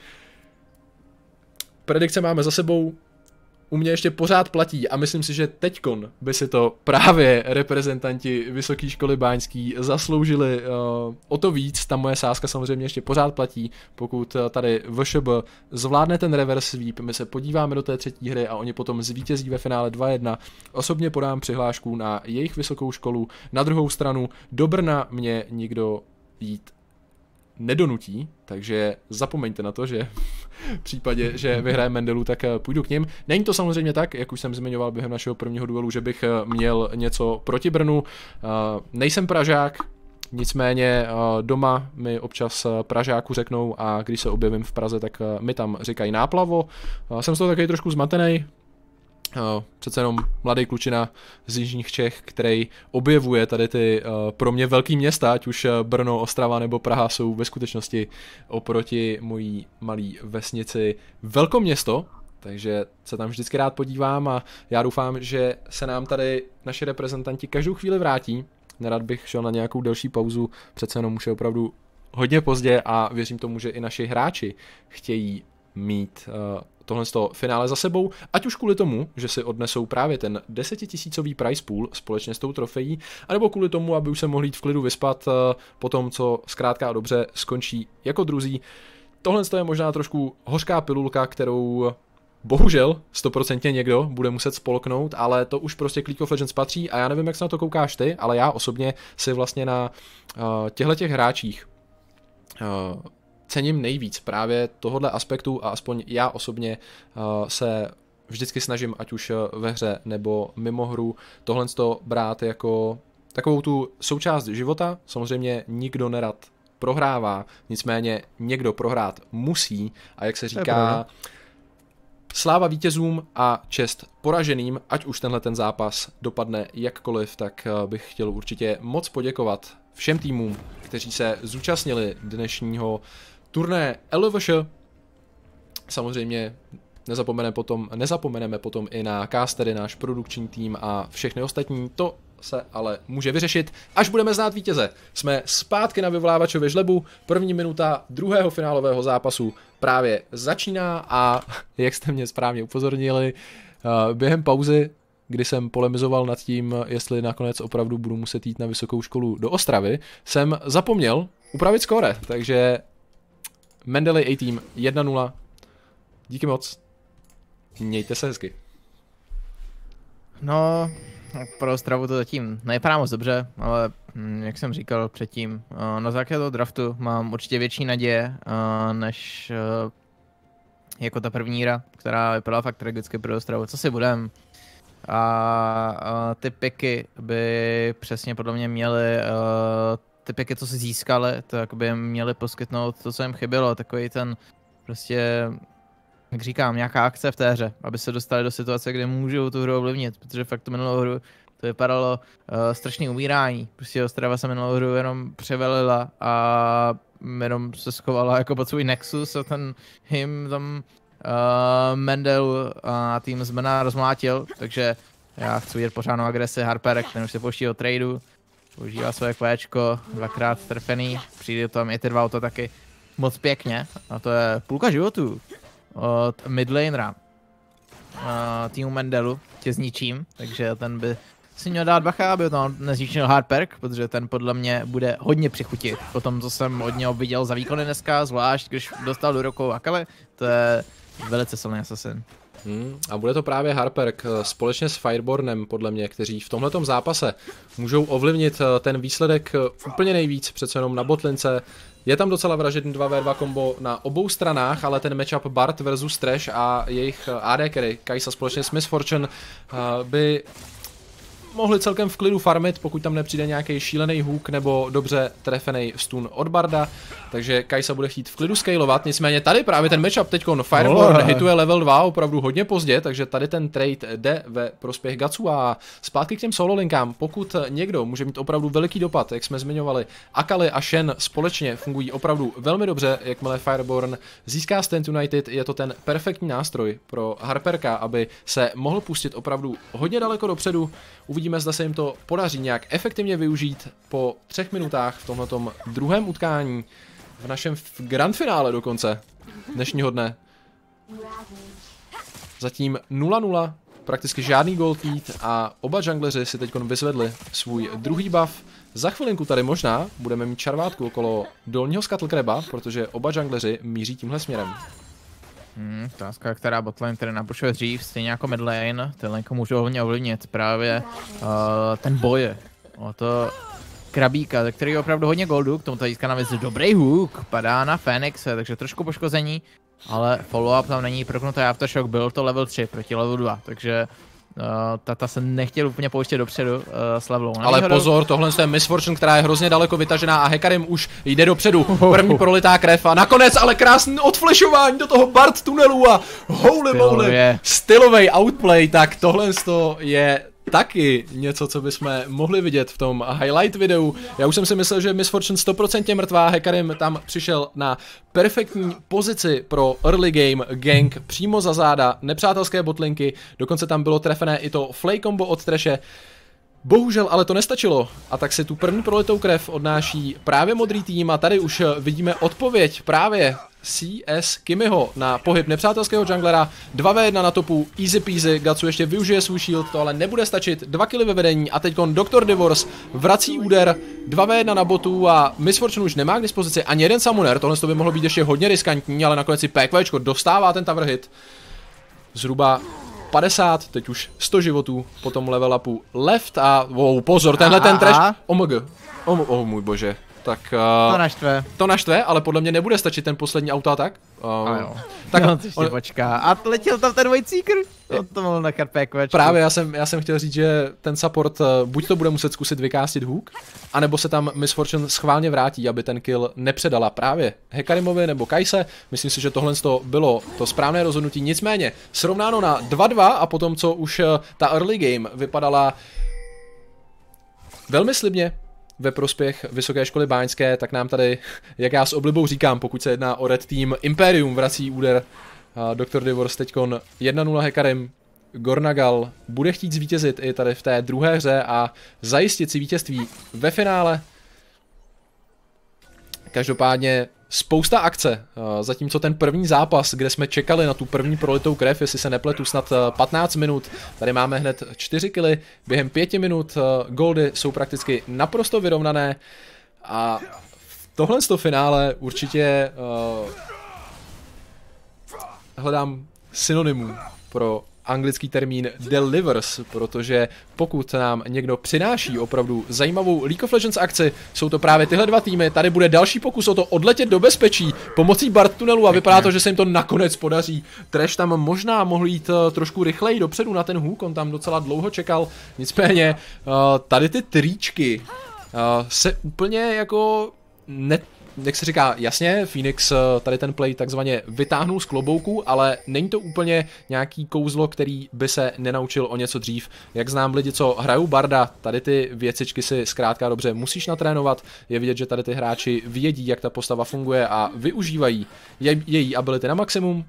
Predikce máme za sebou. U mě ještě pořád platí a myslím si, že teďkon by si to právě reprezentanti Vysoké školy báňský zasloužili uh, o to víc. Ta moje sázka samozřejmě ještě pořád platí. Pokud tady VŠB zvládne ten reverse sweep, my se podíváme do té třetí hry a oni potom zvítězí ve finále dva jedna. Osobně podám přihlášku na jejich vysokou školu. Na druhou stranu do Brna mě nikdo jít nedonutí, takže zapomeňte na to, že v případě, že vyhraje Mendelu, tak půjdu k nim. Není to samozřejmě tak, jak už jsem zmiňoval během našeho prvního duelu, že bych měl něco proti Brnu. Nejsem Pražák, nicméně doma mi občas Pražáku řeknou a když se objevím v Praze, tak mi tam říkají náplavo. Jsem z toho taky trošku zmatený. Přece jenom mladý klučina z jižních Čech, který objevuje tady ty pro mě velký města, ať už Brno, Ostrava nebo Praha jsou ve skutečnosti oproti mojí malý vesnici velkoměsto, takže se tam vždycky rád podívám a já doufám, že se nám tady naši reprezentanti každou chvíli vrátí. Nerad bych šel na nějakou delší pauzu, přece jenom už je opravdu hodně pozdě a věřím tomu, že i naši hráči chtějí mít uh, tohle z toho finále za sebou, ať už kvůli tomu, že si odnesou právě ten desetitisícový prize pool společně s tou trofejí, anebo kvůli tomu, aby už se mohli jít v klidu vyspat uh, po tom, co zkrátka a dobře skončí jako druzí. Tohle je možná trošku hořká pilulka, kterou bohužel stoprocentně někdo bude muset spolknout, ale to už prostě League of Legends patří a já nevím, jak se na to koukáš ty, ale já osobně si vlastně na uh, těchto hráčích uh, cením nejvíc právě tohohle aspektu a aspoň já osobně uh, se vždycky snažím, ať už ve hře nebo mimo hru, tohle to brát jako takovou tu součást života. Samozřejmě nikdo nerad prohrává, nicméně někdo prohrát musí a jak se říká, sláva vítězům a čest poraženým, ať už tenhle ten zápas dopadne jakkoliv, tak bych chtěl určitě moc poděkovat všem týmům, kteří se zúčastnili dnešního turné L V Š. Samozřejmě nezapomeneme potom, nezapomeneme potom i na castery, náš produkční tým a všechny ostatní. To se ale může vyřešit, až budeme znát vítěze. Jsme zpátky na vyvolávačově žlebu, první minuta druhého finálového zápasu právě začíná a jak jste mě správně upozornili, během pauzy, kdy jsem polemizoval nad tím, jestli nakonec opravdu budu muset jít na vysokou školu do Ostravy, jsem zapomněl upravit skóre, takže Mendely A-Team jedna nula. Díky moc. Mějte se hezky. No, pro Ostravu to zatím nevypadá moc dobře, ale jak jsem říkal předtím, na základě toho draftu mám určitě větší naděje, než jako ta první hra, která vypadala fakt tragicky pro Ostravu. Co si budem? A, a ty piky by přesně podle mě měly, ty piky, co si získali, tak by měly poskytnout to, co jim chybělo, takový ten prostě, jak říkám, nějaká akce v té hře, aby se dostali do situace, kde můžou tu hru ovlivnit, protože fakt tu minulou hru to vypadalo uh, strašný umírání. Prostě Ostrava se minulou hru jenom převelila a jenom se schovala jako pod svůj Nexus a ten him tam uh, Mendel a tým z Brna rozmlátil, takže já chci vidět pořádnou agresi. Harper, ten už se pouští do tradu, používá svoje kvéčko, dvakrát trefený, přijde tam i ty dva auto taky moc pěkně a to je půlka životů od midlanera uh, týmu Mendelu, tě zničím, takže ten by si měl dát bacha, aby to nezničil Hardperk, protože ten podle mě bude hodně přichutit. Po tom, co jsem od něho viděl za výkony dneska, zvlášť když dostal do rukou Akali, to je velice silný assassin. Hmm, a bude to právě Harperk společně s Firebornem, podle mě, kteří v tomhletom zápase můžou ovlivnit ten výsledek úplně nejvíc, přece jenom na botlince. Je tam docela vražedný dva vé dva kombo na obou stranách, ale ten matchup Bard versus Trash a jejich A D carry, Kajsa společně s Miss Fortune, by mohli celkem v klidu farmit, pokud tam nepřijde nějaký šílený hook nebo dobře trefený stun od Barda, takže Kajsa bude chtít v klidu scalovat, nicméně tady právě ten matchup teďkon Fireborn hituje level dva opravdu hodně pozdě, takže tady ten trade jde ve prospěch Gatsu a zpátky k těm solo linkám, pokud někdo může mít opravdu veliký dopad, jak jsme zmiňovali, Akali a Shen společně fungují opravdu velmi dobře, jakmile Fireborn získá Stand United, je to ten perfektní nástroj pro Harperka, aby se mohl pustit opravdu hodně daleko dopředu. Uvidíme, zda se jim to podaří nějak efektivně využít po třech minutách v tomhletom druhém utkání, v našem grand finále dokonce dnešního dne. Zatím nula nula, prakticky žádný gold lead a oba jungleři si teď vyzvedli svůj druhý buff. Za chvilinku tady možná budeme mít čarvátku okolo dolního Scuttlecraba, protože oba jungleři míří tímhle směrem. Hmm, otázka, která botlane tedy napušuje dřív, stejně jako midlane, ty laneko můžou hodně ovlivnit právě uh, ten boj o to, Krabíka, ze který je opravdu hodně goldu, k tomu tady získá navíc dobrý hook, padá na Fénixe, takže trošku poškození, ale follow-up tam není proknutý aftershock, byl to level tři proti level dva, takže uh, Tata se nechtěl úplně pouštět dopředu uh, s levelou. Ale výhodu... pozor, tohle je Miss Fortune, která je hrozně daleko vytažená a Hecarim už jde dopředu, první prolitá krev a nakonec ale krásný odflešování do toho Bart tunelu a holy moly, stylový outplay, tak tohle je taky něco, co bychom mohli vidět v tom highlight videu. Já už jsem si myslel, že Miss Fortune sto procent mrtvá, Hecarim tam přišel na perfektní pozici pro early game gank přímo za záda, nepřátelské botlinky, dokonce tam bylo trefené i to flay combo od Trashe. Bohužel ale to nestačilo a tak si tu první prolitou krev odnáší právě modrý tým a tady už vidíme odpověď právě C S Kimiho na pohyb nepřátelského junglera, dva ve jedna na topu, easy peasy, Gatsu ještě využije svůj shield, to ale nebude stačit, dva killy ve vedení a teďkon doktor Divorce vrací úder, dva ve jedna na botu a Miss Fortune už nemá k dispozici ani jeden summoner, tohle by mohlo být ještě hodně riskantní, ale nakonec si PQčko dostává ten tower hit, zhruba padesát, teď už sto životů po tom level upu left a wow, pozor, tenhle ten trash, omg, oh, oh můj bože. Tak uh, to naštve. To naštve, ale podle mě nebude stačit ten poslední autoatak. Uh, a jo. Tak no, on... počká. A letěl tam ten dvojcíkr. To, to mohl nechat pékvečku. Právě já jsem, já jsem chtěl říct, že ten support uh, buď to bude muset zkusit vykástit hook, anebo se tam Miss Fortune schválně vrátí, aby ten kill nepředala právě Hecarimovi nebo Kajse. Myslím si, že tohle bylo to správné rozhodnutí. Nicméně srovnáno na dva dva a potom, co už uh, ta early game vypadala velmi slibně ve prospěch Vysoké školy báňské, tak nám tady, jak já s oblibou říkám, pokud se jedná o Red Team, Imperium vrací úder. doktor Divorce teďkon jedna nula Hecarim, Gornagal bude chtít zvítězit i tady v té druhé hře a zajistit si vítězství ve finále. Každopádně spousta akce, zatímco ten první zápas, kde jsme čekali na tu první prolitou krev, jestli se nepletu, snad patnáct minut, tady máme hned čtyři killy, během pěti minut goldy jsou prakticky naprosto vyrovnané a v tohle finále určitě uh, hledám synonymů pro anglický termín delivers, protože pokud nám někdo přináší opravdu zajímavou League of Legends akci, jsou to právě tyhle dva týmy, tady bude další pokus o to odletět do bezpečí pomocí Bart tunelu a vypadá to, že se jim to nakonec podaří. Trash tam možná mohl jít trošku rychleji dopředu na ten hook, on tam docela dlouho čekal, nicméně tady ty tričky se úplně jako ne... Jak se říká, jasně, Phoenix tady ten play takzvaně vytáhnul z klobouku, ale není to úplně nějaký kouzlo, který by se nenaučil o něco dřív. Jak znám lidi, co hrajou Barda, tady ty věcičky si zkrátka dobře musíš natrénovat. Je vidět, že tady ty hráči vědí, jak ta postava funguje a využívají je, její ability na maximum.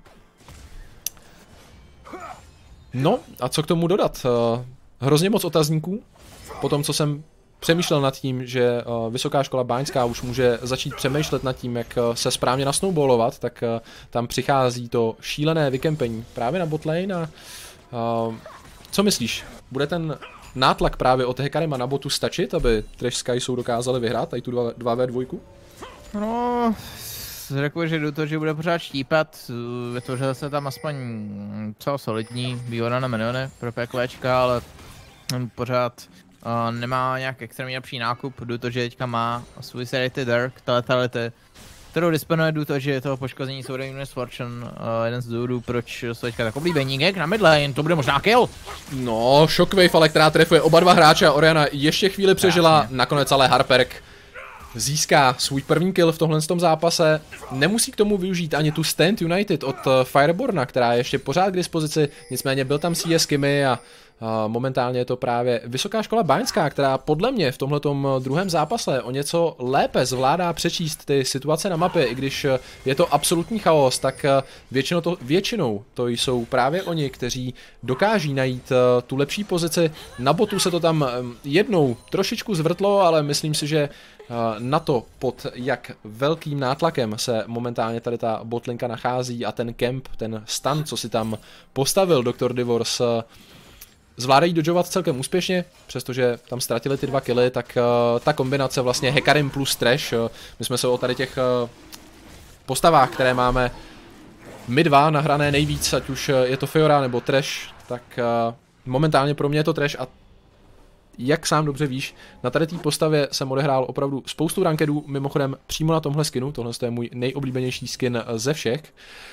No, a co k tomu dodat? Hrozně moc otazníků. Po tom, co jsem přemýšlel nad tím, že uh, Vysoká škola báňská už může začít přemýšlet nad tím, jak uh, se správně nasnowballovat, tak uh, tam přichází to šílené vykempení právě na botlane a uh, co myslíš? Bude ten nátlak právě od Hecarima na botu stačit, aby Trash s Kajsou dokázali vyhrát tady tu dva ve dva? No, řekl, že jdu to, že bude pořád štípat, vytvořil se tam aspoň co solidní výhoda na miliony pro PQčka, ale pořád Uh, nemá nějak extrémně lepší nákup, jdu to, že teďka má svůj Serity Dark, letality, kterou disponuje, jdu to, že je toho poškození jsou Miss Fortune, uh, jeden z důvodů, proč jsou teďka tak oblíbení gag na midlane, to bude možná kill. No, Shockwave, ale která trefuje oba dva hráče a Oriana ještě chvíli přežila, Krásně. Nakonec ale Harperk získá svůj první kill v tomhle tom zápase, nemusí k tomu využít ani tu Stand United od Fireborna, která je ještě pořád k dispozici, nicméně byl tam C S Kimi a Uh, momentálně je to právě Vysoká škola báňská, která podle mě v tomhletom druhém zápase o něco lépe zvládá přečíst ty situace na mapě, i když je to absolutní chaos, tak většinou to, většinou to jsou právě oni, kteří dokáží najít uh, tu lepší pozici. Na botu se to tam um, jednou trošičku zvrtlo, ale myslím si, že uh, na to, pod jak velkým nátlakem se momentálně tady ta botlinka nachází a ten camp, ten stun, co si tam postavil doktor Divorce, uh, zvládají dodžovat celkem úspěšně, přestože tam ztratili ty dva killy, tak uh, ta kombinace vlastně Hecarim plus Trash, uh, my jsme se o tady těch uh, postavách, které máme my dva nahrané nejvíc, ať už je to Fiora nebo Trash, tak uh, momentálně pro mě je to Trash a jak sám dobře víš, na tady té postavě jsem odehrál opravdu spoustu rankedů, mimochodem přímo na tomhle skinu, tohle je můj nejoblíbenější skin ze všech.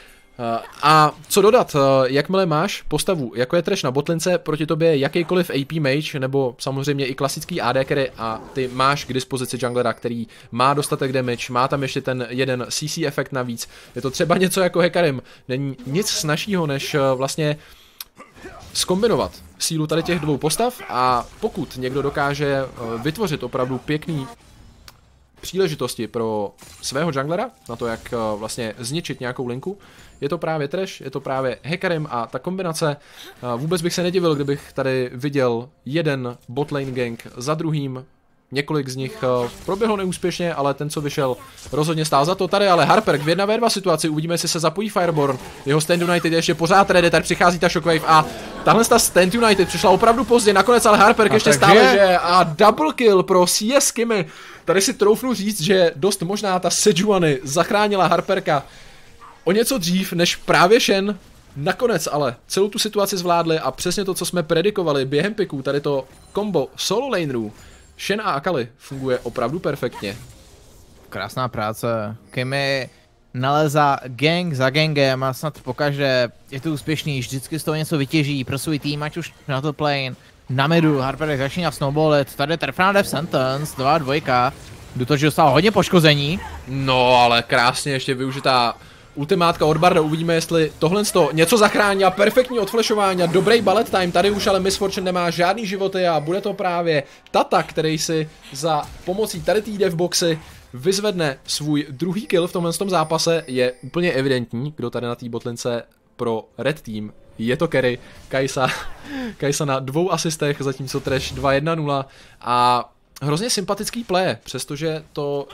A co dodat, jakmile máš postavu, jako je Thresh na botlince, proti tobě jakýkoliv A P mage, nebo samozřejmě i klasický A D carry a ty máš k dispozici junglera, který má dostatek damage, má tam ještě ten jeden C C efekt navíc, je to třeba něco jako Hecarim, není nic snazšího, než vlastně zkombinovat sílu tady těch dvou postav a pokud někdo dokáže vytvořit opravdu pěkný příležitosti pro svého junglera, na to, jak vlastně zničit nějakou linku. Je to právě Thresh, je to právě Hecarim a ta kombinace, vůbec bych se nedivil, kdybych tady viděl jeden botlane gang za druhým, několik z nich proběhlo neúspěšně, ale ten, co vyšel, rozhodně stál za to. Tady ale Harper v jedna ve dva situaci, uvidíme, jestli se zapojí Fireborn, jeho Stand United je ještě pořád ready, tady přichází ta Shockwave a tahle ta Stand United přišla opravdu pozdě, nakonec ale Harper ještě takže... stále že a double kill pro C S Kimmy. Tady si troufnu říct, že dost možná ta Sejuani zachránila Harperka o něco dřív, než právě Shen. Nakonec ale celou tu situaci zvládli a přesně to, co jsme predikovali během piků, tady to kombo solo lanerů, Shen a Akali funguje opravdu perfektně. Krásná práce. Kimmy nalezá gang za gangem a snad pokaždé je to úspěšný, vždycky z toho něco vytěží pro svůj tým, ať už na top lane, na midu, Harper začíná snowballit, tady trefná Death Sentence, dva dvojka, Dutoč dostal hodně poškození. No ale krásně ještě využitá ultimátka od Barda, uvidíme, jestli tohle sto něco zachrání a perfektní odflešování a dobrý bullet time, tady už ale Miss Fortune nemá žádný životy a bude to právě Tata, který si za pomocí tady té devboxy vyzvedne svůj druhý kill v tomhle tom zápase, je úplně evidentní, kdo tady na té botlince pro Red Team. Je to carry, Kajsa, Kajsa na dvou asistech, zatímco Thresh dva jedna nula a hrozně sympatický play, přestože to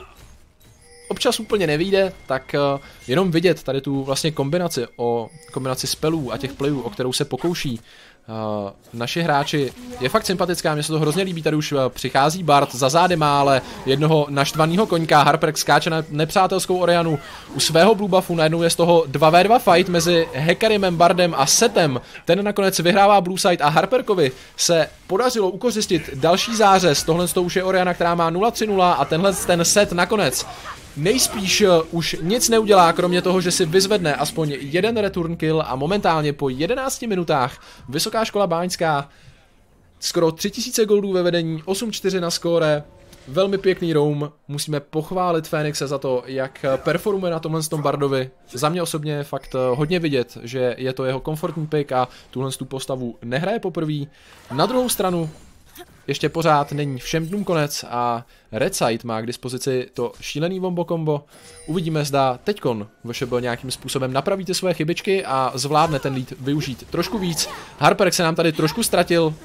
občas úplně nevyjde, tak uh, jenom vidět tady tu vlastně kombinaci o kombinaci spellů a těch playů, o kterou se pokouší uh, naši hráči, je fakt sympatická, mně se to hrozně líbí, tady už uh, přichází Bard, za zády má ale jednoho naštvaného koňka, Harper skáče na nepřátelskou Orianu u svého blue buffu, najednou je z toho dva ve dva fight mezi Hecarimem, Bardem a Setem, ten nakonec vyhrává blue side a Harperkovi se podařilo ukořistit další zářez, tohle to už je Oriana, která má nula tři nula a tenhle ten set nakonec nejspíš uh, už nic neudělá, kromě toho, že si vyzvedne aspoň jeden return kill a momentálně po jedenácti minutách Vysoká škola báňská skoro tři tisíce goldů ve vedení, osm čtyři na skóre, velmi pěkný roam, musíme pochválit Fénixe za to, jak performuje na tomhle tom Bardovi. Za mě osobně je fakt hodně vidět, že je to jeho komfortní pick a tuhle tu postavu nehraje poprvé. Na druhou stranu ještě pořád není všem dnům konec a Red Side má k dispozici to šílený wombo kombo. Uvidíme, zda teďkon V Š B nějakým způsobem napraví ty svoje chybičky a zvládne ten lead využít trošku víc. Harperek se nám tady trošku ztratil.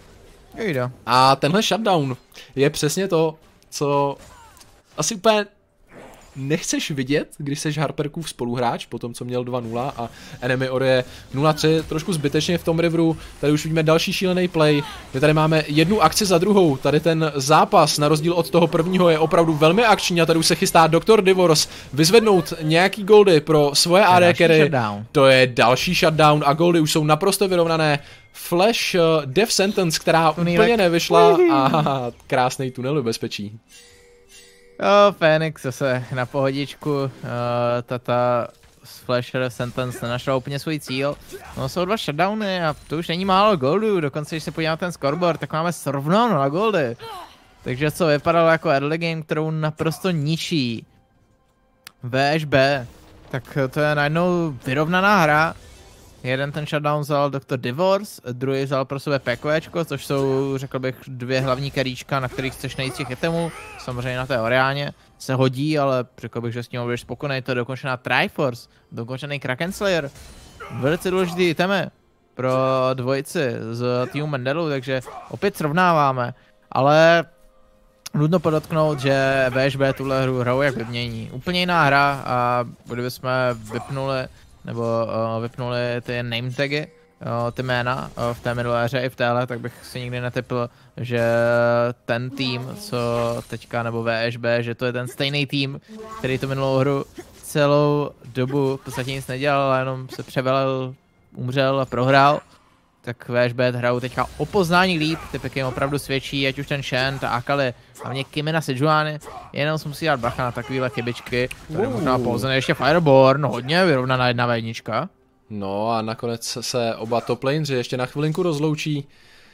A tenhle shutdown je přesně to, co asi úplně nechceš vidět, když seš Harperkův spoluhráč, po tom, co měl dva nula a Enemy Ori je nula tři, trošku zbytečně v tom riveru, tady už vidíme další šílený play, my tady máme jednu akci za druhou, tady ten zápas, na rozdíl od toho prvního, je opravdu velmi akční a tady už se chystá doktor Divorce vyzvednout nějaký goldy pro svoje A D carry, to je další shutdown a goldy už jsou naprosto vyrovnané. Flash uh, Death Sentence, která Tunýlek. úplně nevyšla a krásný tunel bezpečí. Jo, Fénix zase na pohodičku, uh, Tata s Flasher Sentence nenašla úplně svůj cíl. No jsou dva shutdowny a to už není málo goldů, dokonce když se podíváme na ten scoreboard, tak máme srovnáno na goldy. Takže co vypadalo jako early game, kterou naprosto ničí V Š B, tak to je najednou vyrovnaná hra. Jeden ten shutdown vzal doktor Divorce, druhý vzal pro sebe PKčko, což jsou, řekl bych, dvě hlavní keríčka, na kterých chceš najít těch itemů. Samozřejmě na té Oriáně se hodí, ale řekl bych, že s tím budeš spokojený. To je dokončená Triforce, dokončený Kraken Slayer. Velice důležitý itemy pro dvojici z týmu Mendelu, takže opět srovnáváme. Ale nutno podotknout, že V Š B tuhle hru hrajou jak vymění. Úplně jiná hra a kdybychom vypnuli nebo uh, vypnuli ty name tagy, uh, ty jména uh, v té minulé hře i v téhle, tak bych si nikdy netypl, že ten tým, co teďka, nebo V Š B, že to je ten stejný tým, který tu minulou hru celou dobu v podstatě nic nedělal, ale jenom se převelil, umřel a prohrál. tak V Š B hrajou teďka o poznání líp, ty piky jim opravdu svědčí, ať už ten Shen, ta Akali, hlavně Kimi na Sejuani, jenom se musí dát bacha na takovýhle chybičky, tady možná pouzený ještě Fireborn, hodně vyrovnaná jedna vé jedna. No a nakonec se oba top laneři ještě na chvilinku rozloučí,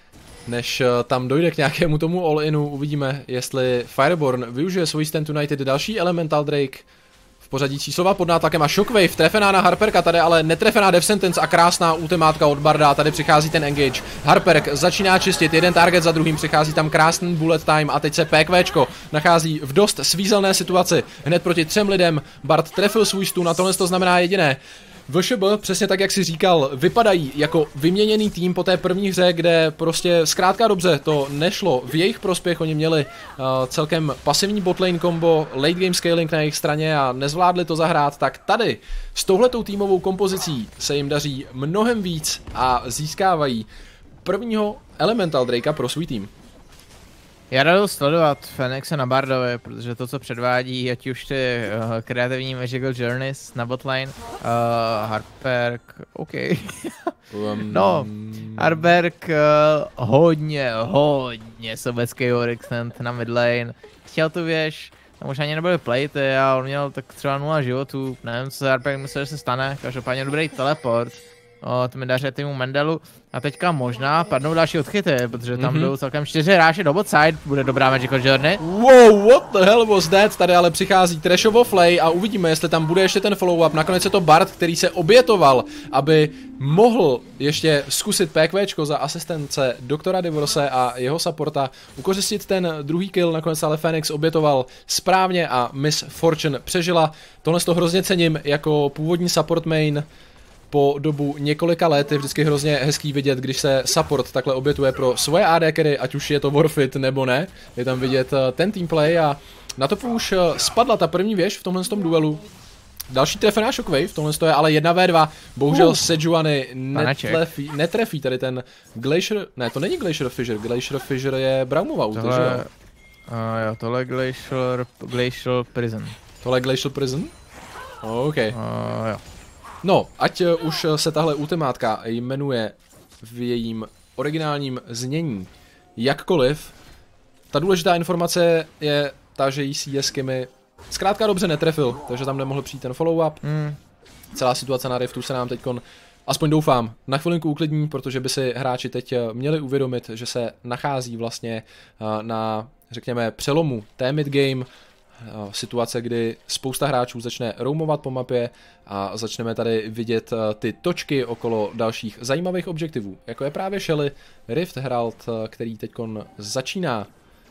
než tam dojde k nějakému tomu all-inu. Uvidíme, jestli Fireborn využije svůj Stand United, další Elemental Drake v pořadí číslova pod nátlakem a Shockwave trefená na Harperka, tady ale netrefená Death Sentence a krásná ultimátka od Barda, tady přichází ten engage. Harperk začíná čistit, jeden target za druhým, přichází tam krásný bullet time a teď se PQčko nachází v dost svízelné situaci. Hned proti třem lidem Bard trefil svůj stun a tohle to znamená jediné. V Š B, přesně tak, jak si říkal, vypadají jako vyměněný tým po té první hře, kde prostě zkrátka dobře to nešlo v jejich prospěch, oni měli uh, celkem pasivní botlane combo, late game scaling na jejich straně a nezvládli to zahrát, tak tady s touhletou týmovou kompozicí se jim daří mnohem víc a získávají prvního Elemental Drakea pro svůj tým. Já rád sledovat Fenixe na Bardovi, protože to, co předvádí, ať už ty uh, kreativní Magical Journeys na botlane, uh, Harperk, OK. um, no, Harperk uh, hodně, hodně sobecký Orixent na midlane. Chtěl tu věž, tam už ani nebyly playty a on měl tak třeba nula životů, nevím, co se Harperk myslel, že se stane, každopádně dobrý teleport. O, to mi daří týmu Mendelu a teďka možná padnou další odchyty, protože tam mm-hmm. jdou celkem čtyři hráči do botside, bude dobrá Magical Journey. Wow, what the hell was that? Tady ale přichází Trashovo Flay a uvidíme, jestli tam bude ještě ten follow-up. Nakonec je to Bard, který se obětoval, aby mohl ještě zkusit PQčko za asistence doktora Divorce a jeho supporta ukořistit ten druhý kill. Nakonec ale Phoenix obětoval správně a Miss Fortune přežila. Tohle to hrozně cením jako původní support main. Po dobu několika let je vždycky hrozně hezký vidět, když se support takhle obětuje pro svoje A D carry, ať už je to Warfit nebo ne. Je tam vidět ten teamplay a na to už spadla ta první věž v tomhle tom duelu. Další trefená Shockwave, v tomhle je ale jedna vé dva. Bohužel uh, Sejuani netrefí, netrefí tady ten Glacier, ne to není Glacier Fissure, Glacier Fissure je Braumova útoč, tohle, jo? Uh, jo, tohle je Glacial, Glacial Prison. Tohle je Glacial Prison? OK. Uh, jo. No, ať už se tahle ultimátka jmenuje v jejím originálním znění jakkoliv, ta důležitá informace je ta, že jí C S Kimi zkrátka dobře netrefil, takže tam nemohl přijít ten follow-up. Mm. Celá situace na Riftu se nám teďkon, aspoň doufám, na chvilinku uklidní, protože by si hráči teď měli uvědomit, že se nachází vlastně na, řekněme, přelomu té mid-game, situace, kdy spousta hráčů začne roamovat po mapě a začneme tady vidět ty točky okolo dalších zajímavých objektivů, jako je právě Shelly, Rift Herald, který teďkon začíná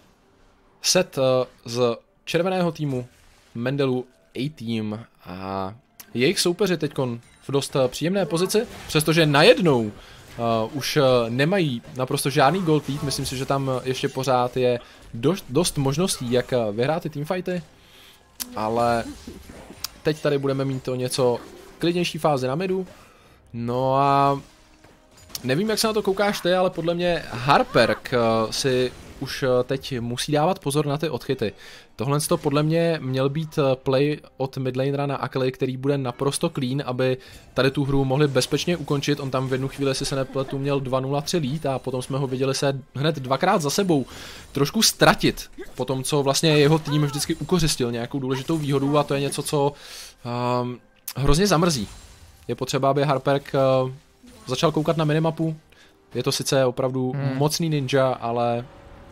set z červeného týmu Mendelu A-Team a jejich soupeři teďkon v dost příjemné pozici, přestože najednou uh, už nemají naprosto žádný gold lead, myslím si, že tam ještě pořád je dost, dost možností, jak vyhrát ty teamfighty, ale teď tady budeme mít to něco klidnější fázi na midu. No a nevím, jak se na to koukáš ty, ale podle mě Harperk uh, si už teď musí dávat pozor na ty odchyty. Tohle to podle mě měl být play od midlanera na Akali, který bude naprosto clean, aby tady tu hru mohli bezpečně ukončit. On tam v jednu chvíli, si se nepletu, měl dva nula tři lead a potom jsme ho viděli se hned dvakrát za sebou trošku ztratit po tom, co vlastně jeho tým vždycky ukořistil nějakou důležitou výhodu a to je něco, co um, hrozně zamrzí. Je potřeba, aby Harperk uh, začal koukat na minimapu. Je to sice opravdu hmm. mocný ninja, ale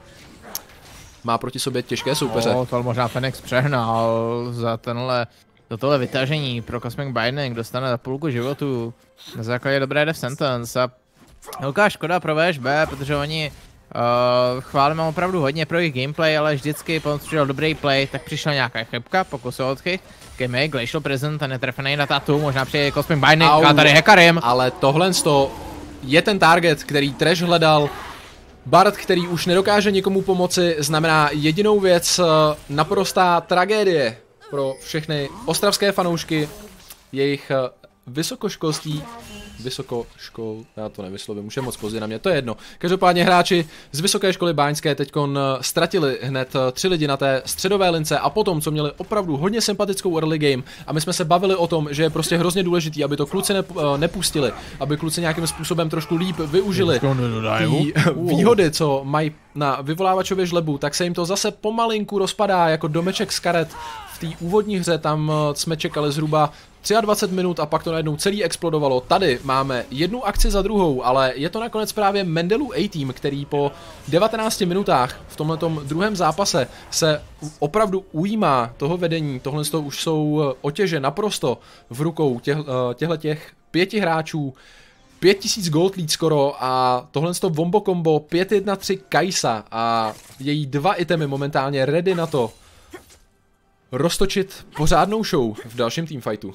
má proti sobě těžké soupeře. No, to možná Phoenix přehnal za tenhle, za tohle vytažení pro Cosmic Binding, dostane za půlku životu na základě dobré Death Sentence a velká škoda pro V Š B, protože oni uh, chválíme opravdu hodně pro jejich gameplay, ale vždycky pokud přišel dobrý play, tak přišla nějaká chybka, pokus o odchyt. Game, Glacial Prison, ten netrefený na tatu, možná přijde Cosmic Binding, a tady Hekarim. Ale tohle je ten target, který Trash hledal. Bard, který už nedokáže nikomu pomoci, znamená jedinou věc, naprostá tragédie pro všechny ostravské fanoušky, jejich vysokoškolství Vysokoškol, já to nevyslovím, už je moc pozdě na mě, to je jedno. Každopádně hráči z Vysoké školy báňské teďkon ztratili hned tři lidi na té středové lince a potom, co měli opravdu hodně sympatickou early game a my jsme se bavili o tom, že je prostě hrozně důležitý, aby to kluci nep nepustili, aby kluci nějakým způsobem trošku líp využili ty výhody, co mají na vyvolávačově žlebu, tak se jim to zase pomalinku rozpadá jako domeček z karet. V té úvodní hře tam jsme čekali zhruba dvacet tři minut a pak to najednou celý explodovalo. Tady máme jednu akci za druhou, ale je to nakonec právě Mendelův A-Team, který po devatenácti minutách v tomhletom druhém zápase se opravdu ujímá toho vedení. Tohle už jsou otěže naprosto v rukou těchto těch pěti hráčů. pět tisíc gold lead skoro a tohle to Wombo Combo pět jedna tři Kajsa a její dva itemy momentálně ready na to roztočit pořádnou show v dalším teamfightu.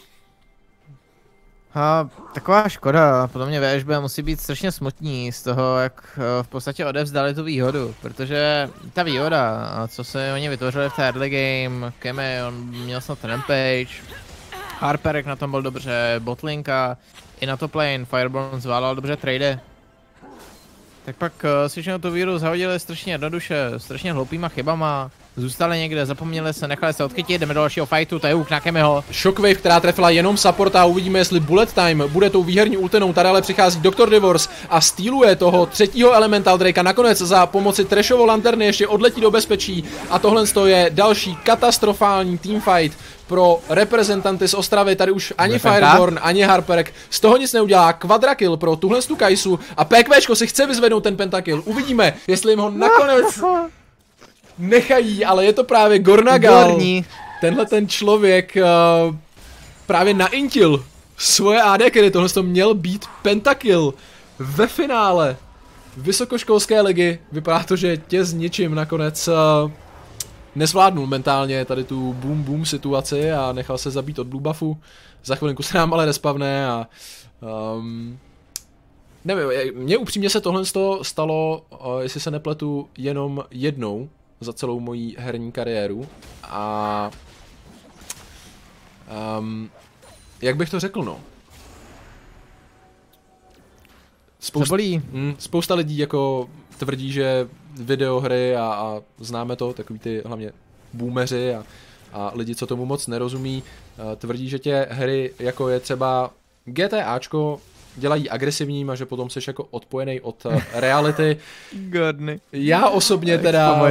A taková škoda, podle mě V Š B musí být strašně smutní z toho, jak v podstatě odevzdali tu výhodu, protože ta výhoda, co se oni vytvořili v té early game, Kemi, on měl snad Rampage, Harperek na tom byl dobře, Botlinka, i na top lane, Fireborn zvládal dobře trade. Tak pak uh, si všechno tu výhodu zahodili strašně jednoduše, strašně hloupýma chybama. Zůstali někde, zapomněli se, nechali se odchytit, jdeme do dalšího fightu, to je úk na Kemiho. Shockwave, která trefila jenom supporta, uvidíme, jestli bullet time bude tou výherní ultenou. Tady ale přichází doktor Divorce a stýluje toho třetího Elemental Drakea. Nakonec za pomoci Trashovo lanterny ještě odletí do bezpečí a tohle je další katastrofální teamfight pro reprezentanty z Ostravy. Tady už ani Fireborn, ani Harperek z toho nic neudělá. Quadrakill pro tuhle tu Kajsu a PQčko si chce vyzvednout ten pentakill. Uvidíme, jestli jim ho nakonec nechají, ale je to právě Gornagal. Gorní. Tenhle ten člověk uh, právě naintil svoje A D, který tohle to měl být pentakill ve finále vysokoškolské ligy. Vypadá to, že tě s ničím nakonec uh, nezvládnul mentálně tady tu boom boom situaci a nechal se zabít od blue buffu. Za chvilinku se nám ale respavne a um, nevím, mně upřímně se tohle stalo, uh, jestli se nepletu, jenom jednou za celou moji herní kariéru a um, jak bych to řekl, no. Spousta, mm, spousta lidí jako tvrdí, že videohry a, a známe to, takový ty hlavně boomeři a, a lidi, co tomu moc nerozumí, uh, tvrdí, že tě hry jako je třeba GTAčko dělají agresivním a že potom jsi jako odpojený od uh, reality. Godny. Já osobně teda...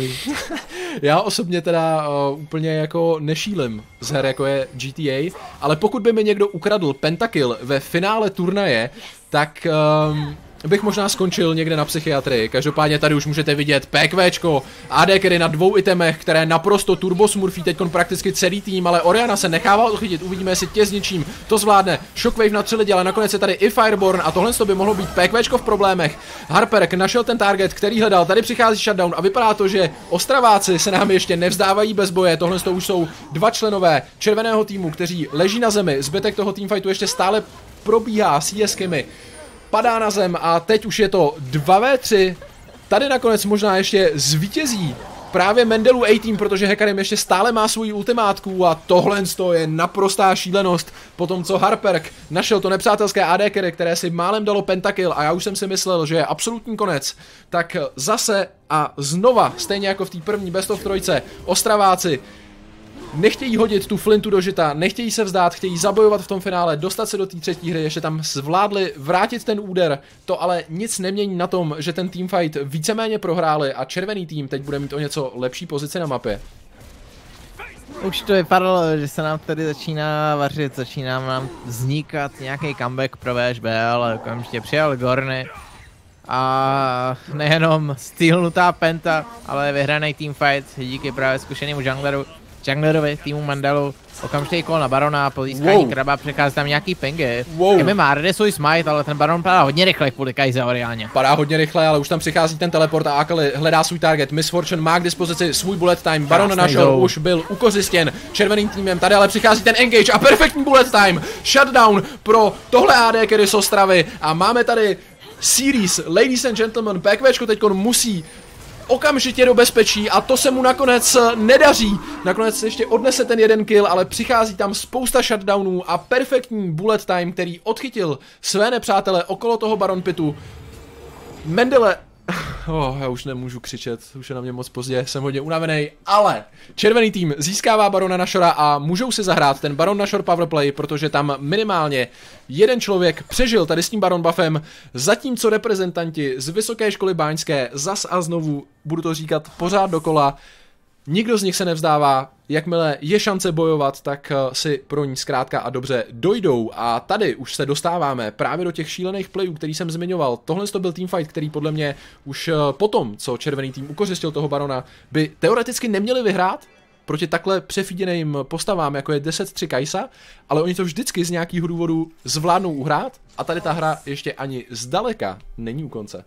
já osobně teda uh, úplně jako nešílim z her jako je G T A, ale pokud by mi někdo ukradl pentakill ve finále turnaje, tak um, bych možná skončil někde na psychiatrii. Každopádně tady už můžete vidět PQčko, A D carry na dvou itemech, které naprosto turbosmurfí teďkon prakticky celý tým, ale Orianna se nechává odchytit, uvidíme, jestli tě s ničím to zvládne. Shockwave na tři lidi, ale nakonec je tady i Fireborn a tohle by mohlo být PQčko v problémech. Harperek našel ten target, který hledal, tady přichází shutdown a vypadá to, že Ostraváci se nám ještě nevzdávají bez boje. Tohle to už jsou dva členové červeného týmu, kteří leží na zemi, zbytek toho teamfightu ještě stále probíhá, C S Kemi padá na zem a teď už je to dva ve tři. Tady nakonec možná ještě zvítězí právě Mendelův A-Team, protože Hecarim ještě stále má svůj ultimátku a tohle je naprostá šílenost po tom, co Harperk našel to nepřátelské A D carry, které si málem dalo pentakill a já už jsem si myslel, že je absolutní konec. Tak zase a znova, stejně jako v té první best of trojce, Ostraváci nechtějí hodit tu flintu do žita, nechtějí se vzdát, chtějí zabojovat v tom finále, dostat se do té třetí hry, ještě tam zvládli vrátit ten úder, to ale nic nemění na tom, že ten teamfight víceméně prohráli a červený tým teď bude mít o něco lepší pozici na mapě. Už to vypadalo, že se nám tady začíná vařit, začíná nám vznikat nějaký comeback pro V Š B, ale okamžitě přijal Gorny. A nejenom stýlnutá penta, ale vyhraný teamfight díky právě zkušenému jungleru. Junglerovi, týmu Mandelu, okamžitý kol na Barona, po získání wow. Kraba přechází tam nějaký pingy. Wow. Kemi má ready svůj smite, ale ten Baron padá hodně rychle kvůli Kajze Oriáně. Padá hodně rychle, ale už tam přichází ten teleport a Akali hledá svůj target. Miss Fortune má k dispozici svůj bullet time, Baron našel, go. Už byl ukořistěn červeným týmem, tady ale přichází ten engage a perfektní bullet time. Shutdown pro tohle A D carry z Ostravy a máme tady series, ladies and gentlemen, PQčko teďkon musí okamžitě do bezpečí a to se mu nakonec nedaří. Nakonec se ještě odnese ten jeden kill, ale přichází tam spousta shutdownů a perfektní bullet time, který odchytil své nepřátele okolo toho Baron Pitu. Mendele... Oh, já už nemůžu křičet, už je na mě moc pozdě, jsem hodně unavený, ale červený tým získává Barona Nashora a můžou si zahrát ten Baron Nashor powerplay, protože tam minimálně jeden člověk přežil tady s tím Baron buffem, zatímco reprezentanti z Vysoké školy báňské zas a znovu, budu to říkat pořád dokola, nikdo z nich se nevzdává, jakmile je šance bojovat, tak si pro ní zkrátka a dobře dojdou. A tady už se dostáváme právě do těch šílených playů, který jsem zmiňoval. Tohle to byl teamfight, který podle mě už potom, co červený tým ukořistil toho Barona, by teoreticky neměli vyhrát proti takhle přefíděným postavám, jako je deset tři Kajsa, ale oni to vždycky z nějakého důvodu zvládnou uhrát a tady ta hra ještě ani zdaleka není u konce.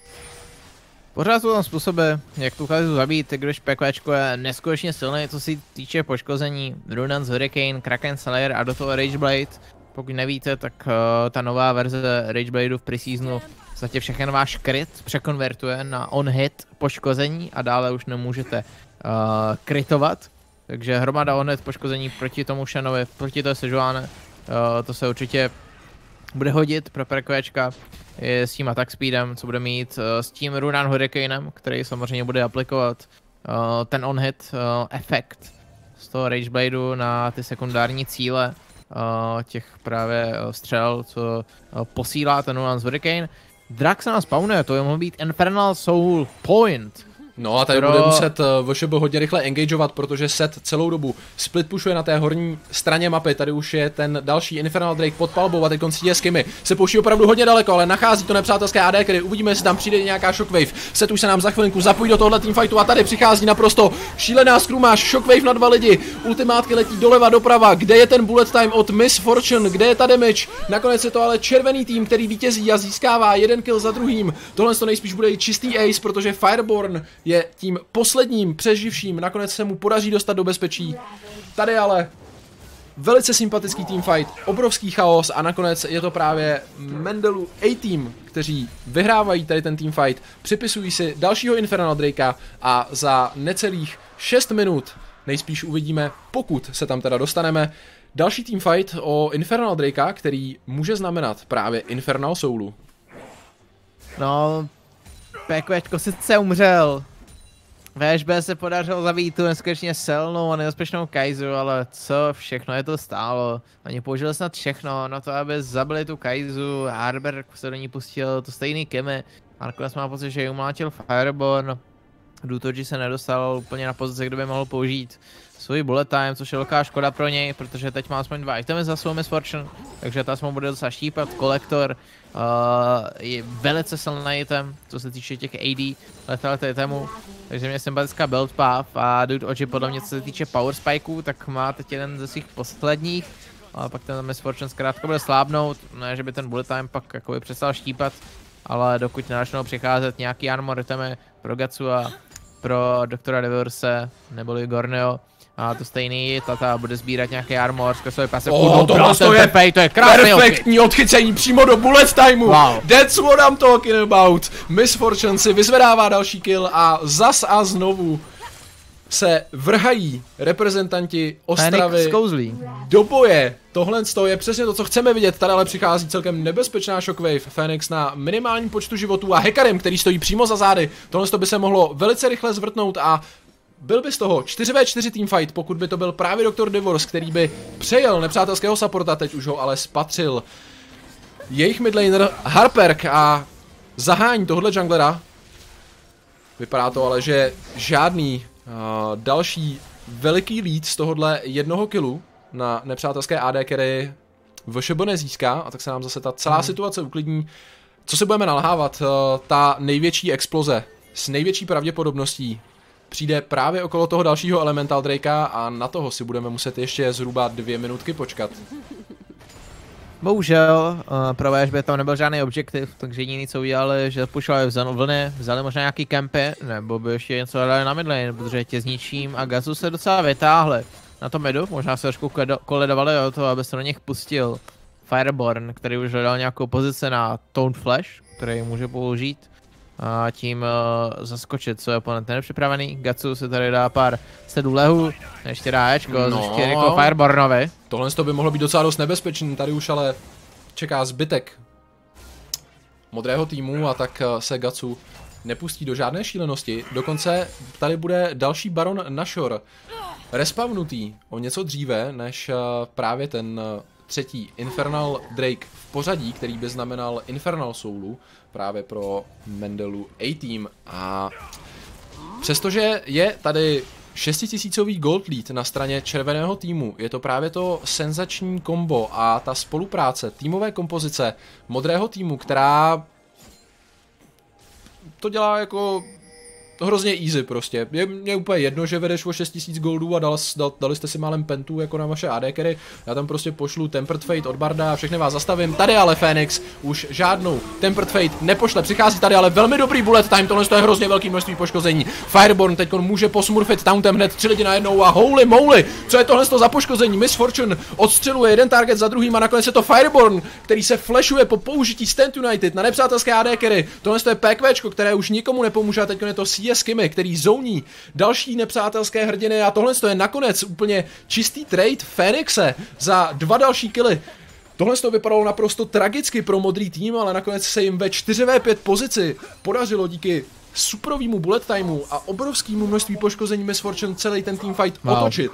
Pořád jsou tam způsoby, jak tu Kaizu zabít, když PQčko je neskutečně silný, co se týče poškození. Runans, Hurricane, Kraken Slayer a do toho Rageblade. Pokud nevíte, tak uh, ta nová verze Ragebladeu v preseasonu zatím všechny váš crit překonvertuje na on-hit poškození a dále už nemůžete uh, critovat. Takže hromada on-hit poškození proti tomu Shanovi, proti toho Sejuani, uh, to se určitě bude hodit pro PQčka. Je s tím attack speedem, co bude mít, uh, s tím Runan Hurricanem, který samozřejmě bude aplikovat uh, ten on-hit uh, efekt z toho Ragebladeu na ty sekundární cíle uh, těch právě uh, střel, co uh, posílá ten Runan Hurricane. Drak se nás spawnuje, to je mohl být Infernal Soul Point. No a tady Pro... bude muset V Š B hodně rychle engageovat, protože Set celou dobu split pushuje na té horní straně mapy. Tady už je ten další Infernal Drake pod palbou a teď koncí je skimy. Se pouští opravdu hodně daleko, ale nachází to nepřátelské A D, který uvidíme, jestli tam přijde nějaká Shockwave. Set už se nám za chvilinku zapojí do tohohle teamfightu a tady přichází naprosto šílená skrumáž. Shockwave na dva lidi, ultimátky letí doleva doprava. Kde je ten bullet time od Miss Fortune, kde je ta damage? Nakonec je to ale červený tým, který vítězí a získává jeden kill za druhým. Tohle to nejspíš bude i čistý ace, protože Fireborn je tím posledním přeživším, nakonec se mu podaří dostat do bezpečí. Tady ale velice sympatický teamfight, obrovský chaos a nakonec je to právě Mendelu A-Team, kteří vyhrávají tady ten teamfight, připisují si dalšího Infernal Drakea a za necelých šest minut nejspíš uvidíme, pokud se tam teda dostaneme, další teamfight o Infernal Drakea, který může znamenat právě Infernal Soulu. No, PQčko sice umřel. V Š B se podařilo zabít tu neskutečně silnou a nebezpečnou Kaizu, ale co všechno je to stálo. Oni použili snad všechno na to, aby zabili tu Kaizu, Harberg se do ní pustil, to stejný Kemi. A nakonec má pocit, že ji umlátil Fireborn. Dutoji se nedostal úplně na pozici, kde by mohl použít svůj bullet time, což je velká škoda pro něj, protože teď má aspoň dva itemy za svou Miss Fortune, takže ta se mu bude docela štípat. Kolektor uh, je velice silný item, co se týče těch A D letality itemů, takže mě sympatická build path a Dutoji podle mě, co se týče power spikeů, tak má teď jeden ze svých posledních, a pak ten Miss Fortune zkrátka bude slábnout, ne že by ten bullet time pak jakoby přestal štípat, ale dokud nezačnou přicházet nějaký armor itemy pro Gatsu a pro doktora Devorse neboli Gorneo, a to stejný, tata bude sbírat nějaký armor, zkresuje pasivku, oh, no, to, je, pepej, to je krásný perfektní odchycení přímo do bullet timeu. Wow. That's what I'm talking about. Miss Fortune si vyzvedává další kill a zas a znovu se vrhají reprezentanti Ostravy do boje. Tohle je přesně to, co chceme vidět. Tady ale přichází celkem nebezpečná Shockwave. Phoenix na minimálním počtu životů a Hecarim, který stojí přímo za zády. Tohle by se mohlo velice rychle zvrtnout a byl by z toho čtyři vé čtyři teamfight, pokud by to byl právě doktor Divorce, který by přejel nepřátelského supporta, teď už ho ale spatřil jejich midlaner Harperk a zahání tohle junglera. Vypadá to ale, že žádný uh, další veliký lead z tohohle jednoho killu na nepřátelské A D carry V Š B nezíská a tak se nám zase ta celá hmm. situace uklidní. Co se budeme nalhávat, uh, ta největší exploze s největší pravděpodobností přijde právě okolo toho dalšího Elemental Drakea a na toho si budeme muset ještě zhruba dvě minutky počkat. Bohužel, uh, pro V Š B tam nebyl žádný objektiv, takže jediný co udělali, že pušovali vlny, vzali možná nějaký kempy, nebo by ještě něco dali na midlane, protože tě zničím a Gazu se docela vytáhli na to midu, možná se trošku koledovali o to, aby se do nich pustil Fireborn, který už hledal nějakou pozici na Tone Flash, který může použít. a tím uh, zaskočit své oponenty. Nepřipravený, Gatsu se tady dá pár sedů lehů, ještě dá Ečko, No. no. ještě jako Firebornovi. Tohle to by mohlo být docela dost nebezpečný, tady už ale čeká zbytek modrého týmu a tak se Gatsu nepustí do žádné šílenosti. Dokonce tady bude další Baron Nashor respawnutý o něco dříve než právě ten třetí Infernal Drake v pořadí, který by znamenal Infernal Soulu právě pro Mendelu A-Team. A přestože je tady šestitisícový gold lead na straně červeného týmu, je to právě to senzační kombo a ta spolupráce, týmové kompozice modrého týmu, která to dělá jako hrozně easy prostě. Je mě úplně jedno, že vedeš o šest tisíc goldů a dal, dal, dali jste si málem pentů jako na vaše A D carry. Já tam prostě pošlu Tempered Fate od Barda a všechny vás zastavím. Tady ale Phoenix už žádnou Tempered Fate nepošle. Přichází tady ale velmi dobrý bullet time, tohle je hrozně velký množství poškození. Fireborn teď může posmurfit tauntem hned tři lidi najednou a holy moly, co je tohle za poškození? Miss Fortune odstřeluje jeden target za druhým a nakonec je to Fireborn, který se flashuje po použití Stand United na nepřátelské A D carry. Tohle je PQčko, které už nikomu nepomůže a teď je to C S Kimmy, který zouní další nepřátelské hrdiny a tohle je nakonec úplně čistý trade Phoenixe za dva další killy. Tohle to vypadalo naprosto tragicky pro modrý tým, ale nakonec se jim ve čtyři vé pět pozici podařilo díky superovému bullet timeu a obrovskému množství poškození Miss Fortune celý ten teamfight Wow. otočit.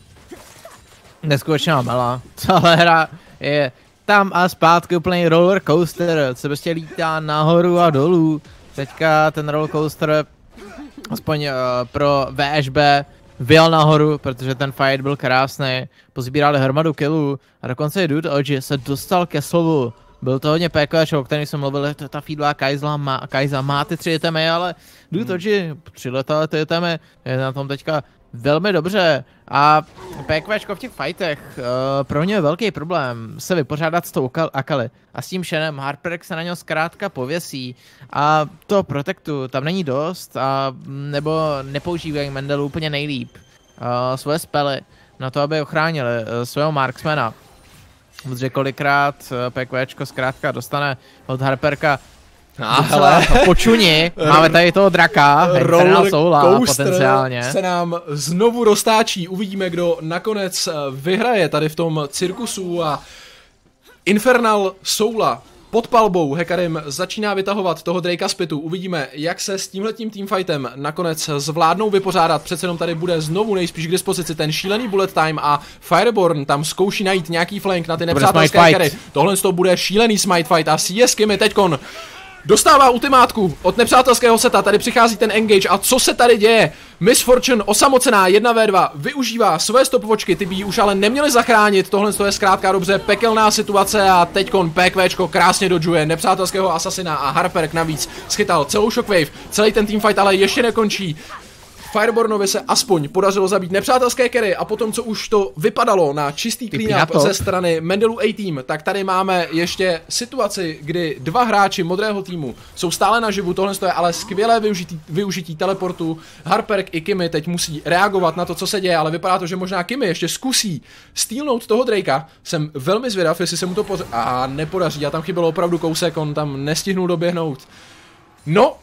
Neskutečná mela. Celá hra je tam a zpátky úplný roller coaster, co prostě lítá nahoru a dolů. Teďka ten roller coaster aspoň uh, pro V Š B vyjel nahoru, protože ten fight byl krásný, pozbírali hromadu killů a dokonce i Dude O G se dostal ke slovu. Byl to hodně P Q, o kterém jsme mluvili, ta feedla Kaiza má, Kaiza má ty tři itemy, ale Dude hmm. O G přiletal ty itemy, je na tom teďka velmi dobře a PQčko v těch fightech, uh, pro ně je velký problém se vypořádat s tou Akali a s tím Shenem. Harper se na něho zkrátka pověsí a to protektu tam není dost a nebo nepoužívají Mendelu úplně nejlíp uh, svoje spely na to, aby ochránili uh, svého marksmana. Protože kolikrát uh, PQčko zkrátka dostane od Harperka A hele, počuni, máme tady toho draka, Infernal Soula potenciálně. Se nám znovu roztáčí, uvidíme, kdo nakonec vyhraje tady v tom cirkusu a Infernal Soula pod palbou Hecarim začíná vytahovat toho Drakea z pitu. Uvidíme, jak se s tímhletím teamfightem nakonec zvládnou vypořádat. Přece jenom tady bude znovu nejspíš k dispozici ten šílený bullet time a Fireborn tam zkouší najít nějaký flank na ty nepřátelské Hecary. Tohle to bude šílený smite fight a C S Kimmy teďkon dostává ultimátku od nepřátelského seta, tady přichází ten engage a co se tady děje? Miss Fortune osamocená jedna vé dva využívá své stopovočky, ty by ji už ale neměly zachránit, tohle je zkrátka dobře pekelná situace a teďkon PQčko krásně dodžuje nepřátelského asasina a Harperk navíc schytal celou shockwave, celý ten teamfight ale ještě nekončí. Firebornovi se aspoň podařilo zabít nepřátelské carry a potom, co už to vypadalo na čistý clean up ze strany Mendelu A-Team, tak tady máme ještě situaci, kdy dva hráči modrého týmu jsou stále naživu, tohle je ale skvělé využití, využití teleportu. Harperk i Kimmy teď musí reagovat na to, co se děje, ale vypadá to, že možná Kimmy ještě zkusí stealnout toho Drakea. Jsem velmi zvědav, jestli se mu to poř... a nepodaří, a tam chybělo opravdu kousek, on tam nestihnul doběhnout. No,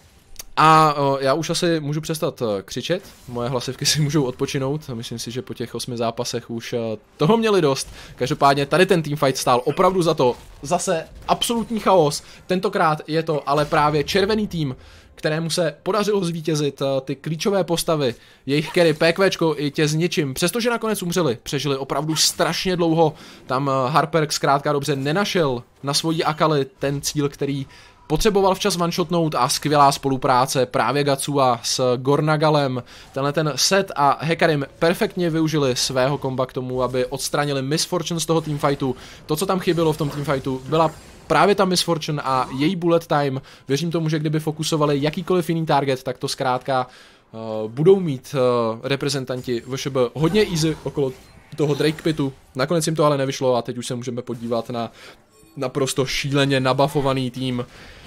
a o, já už asi můžu přestat křičet, moje hlasivky si můžou odpočinout, myslím si, že po těch osmi zápasech už toho měli dost. Každopádně tady ten teamfight stál opravdu za to, zase absolutní chaos, tentokrát je to ale právě červený tým, kterému se podařilo zvítězit ty klíčové postavy, jejich carry, PQčko i tě s ničím, přestože nakonec umřeli, přežili opravdu strašně dlouho, tam Harperk zkrátka dobře nenašel na svojí Akali ten cíl, který potřeboval včas one-shotnout a skvělá spolupráce právě Gatsua s Gornagalem. Tenhle ten set a Hecarim perfektně využili svého komba k tomu, aby odstranili Miss Fortune z toho teamfightu. To, co tam chybělo v tom teamfightu, byla právě ta Miss Fortune a její bullet time. Věřím tomu, že kdyby fokusovali jakýkoliv jiný target, tak to zkrátka uh, budou mít uh, reprezentanti V Š B hodně easy okolo toho Drake pitu. Nakonec jim to ale nevyšlo a teď už se můžeme podívat na naprosto šíleně nabafovaný tým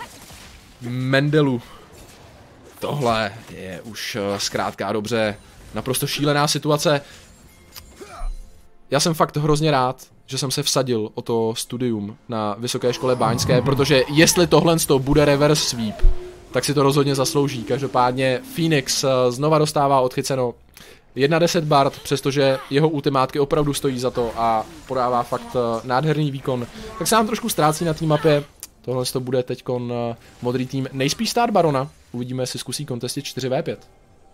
Mendelu. Tohle je už zkrátka dobře naprosto šílená situace. Já jsem fakt hrozně rád, že jsem se vsadil o to studium na Vysoké škole báňské, protože jestli tohle bude reverse sweep, tak si to rozhodně zaslouží. Každopádně Phoenix znova dostává odchyceno jedna deset Bard, přestože jeho ultimátky opravdu stojí za to a podává fakt nádherný výkon. Tak se nám trošku ztrácí na té mapě. Tohle to bude teďkon modrý tým nejspíš stát Barona. Uvidíme, jestli zkusí kontestit čtyři vé pět.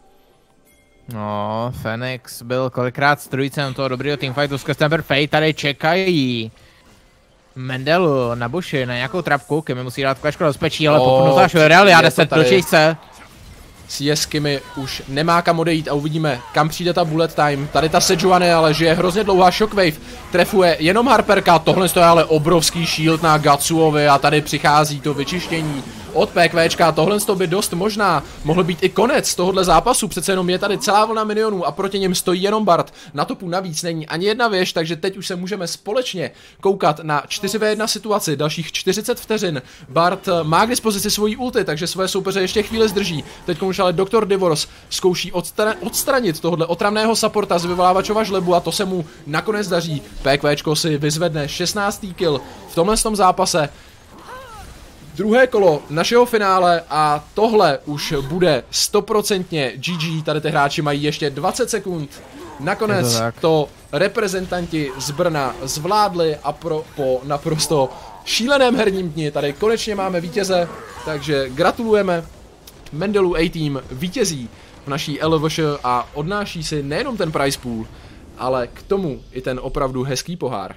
No, Phoenix byl kolikrát strujcem toho dobrého teamfightu s Castamber Fate, tady čekají Mendelu na buši, na nějakou trapku, Kimi musí dát Clashko do bezpečí, ale O, popnutá Shorelia, je to deset tady. do čísce. C S Kimi už nemá kam odejít a uvidíme, kam přijde ta bullet time. Tady ta Sejuani, ale že je hrozně dlouhá Shockwave, trefuje jenom Harperka, tohle je ale obrovský shield na Gatsuovi a tady přichází to vyčištění od PQčka, tohle by dost možná mohl být i konec tohohle zápasu, přece jenom je tady celá vlna minionů a proti něm stojí jenom Bard. Na topu navíc není ani jedna věž, takže teď už se můžeme společně koukat na čtyři vé jedna situaci, dalších čtyřicet vteřin. Bard má k dispozici svoji ulti, takže svoje soupeře ještě chvíli zdrží. Teď už ale doktor Divorce zkouší odstra- odstranit tohle otravného supporta z vyvolávačova žlebu a to se mu nakonec daří. PQčko si vyzvedne šestnáctý kill v tomhle tom zápase. Druhé kolo našeho finále a tohle už bude stoprocentně G G, tady ty hráči mají ještě dvacet sekund. Nakonec to, to reprezentanti z Brna zvládli a pro, po naprosto šíleném herním dni tady konečně máme vítěze, takže gratulujeme. Mendelu A-Team vítězí v naší L V Š a odnáší si nejenom ten prize pool, ale k tomu i ten opravdu hezký pohár.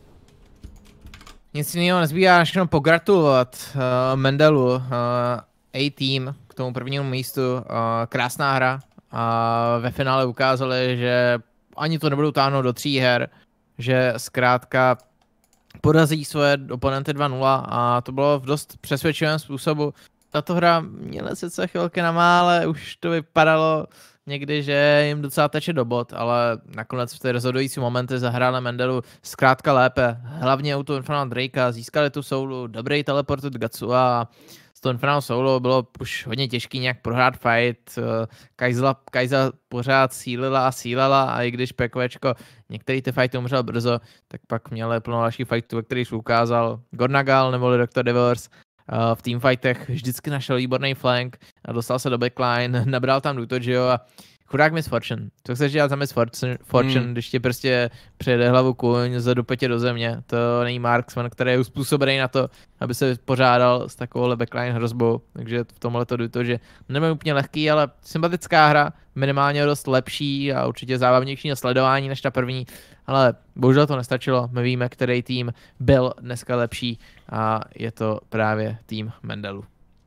Nic jiného nezbývá, než jenom pogratulovat uh, Mendelu, uh, A-Team k tomu prvnímu místu, uh, krásná hra a ve finále ukázali, že ani to nebudou táhnout do tří her, že zkrátka porazí svoje oponenty dva nula a to bylo v dost přesvědčivém způsobu. Tato hra měla sice chvilky na mále, už to vypadalo někdy, že jim docela teče do bod, ale nakonec v té rozhodující momenty zahráli Mendelu zkrátka lépe. Hlavně u toho Infernal Drakea získali tu soulu, dobrý teleport od Gatsua a z toho Infernal Soulu bylo už hodně těžký nějak prohrát fight. Kaiza, Kaiza pořád sílila a sílala a i když PQčko některý ty fighty umřel brzo, tak pak měli plno dalších fightů, ve kterých ukázal Gornagal nebo doktor Divorce. V teamfightech vždycky našel výborný flank a dostal se do backline, nabral tam Dutojio a chudák Miss Fortune. Co chceš dělat za Miss Fortune, Fortune hmm. když ti prostě přejede hlavu kůň, zadupe tě do země. To není Marksman, který je uspůsobený na to, aby se pořádal s takovouhle backline hrozbou. Takže v tomhle to Dutojio nebude úplně lehký, ale sympatická hra, minimálně dost lepší a určitě zábavnější na sledování než ta první. Ale bohužel to nestačilo, my víme, který tým byl dneska lepší a je to právě tým Mendelu.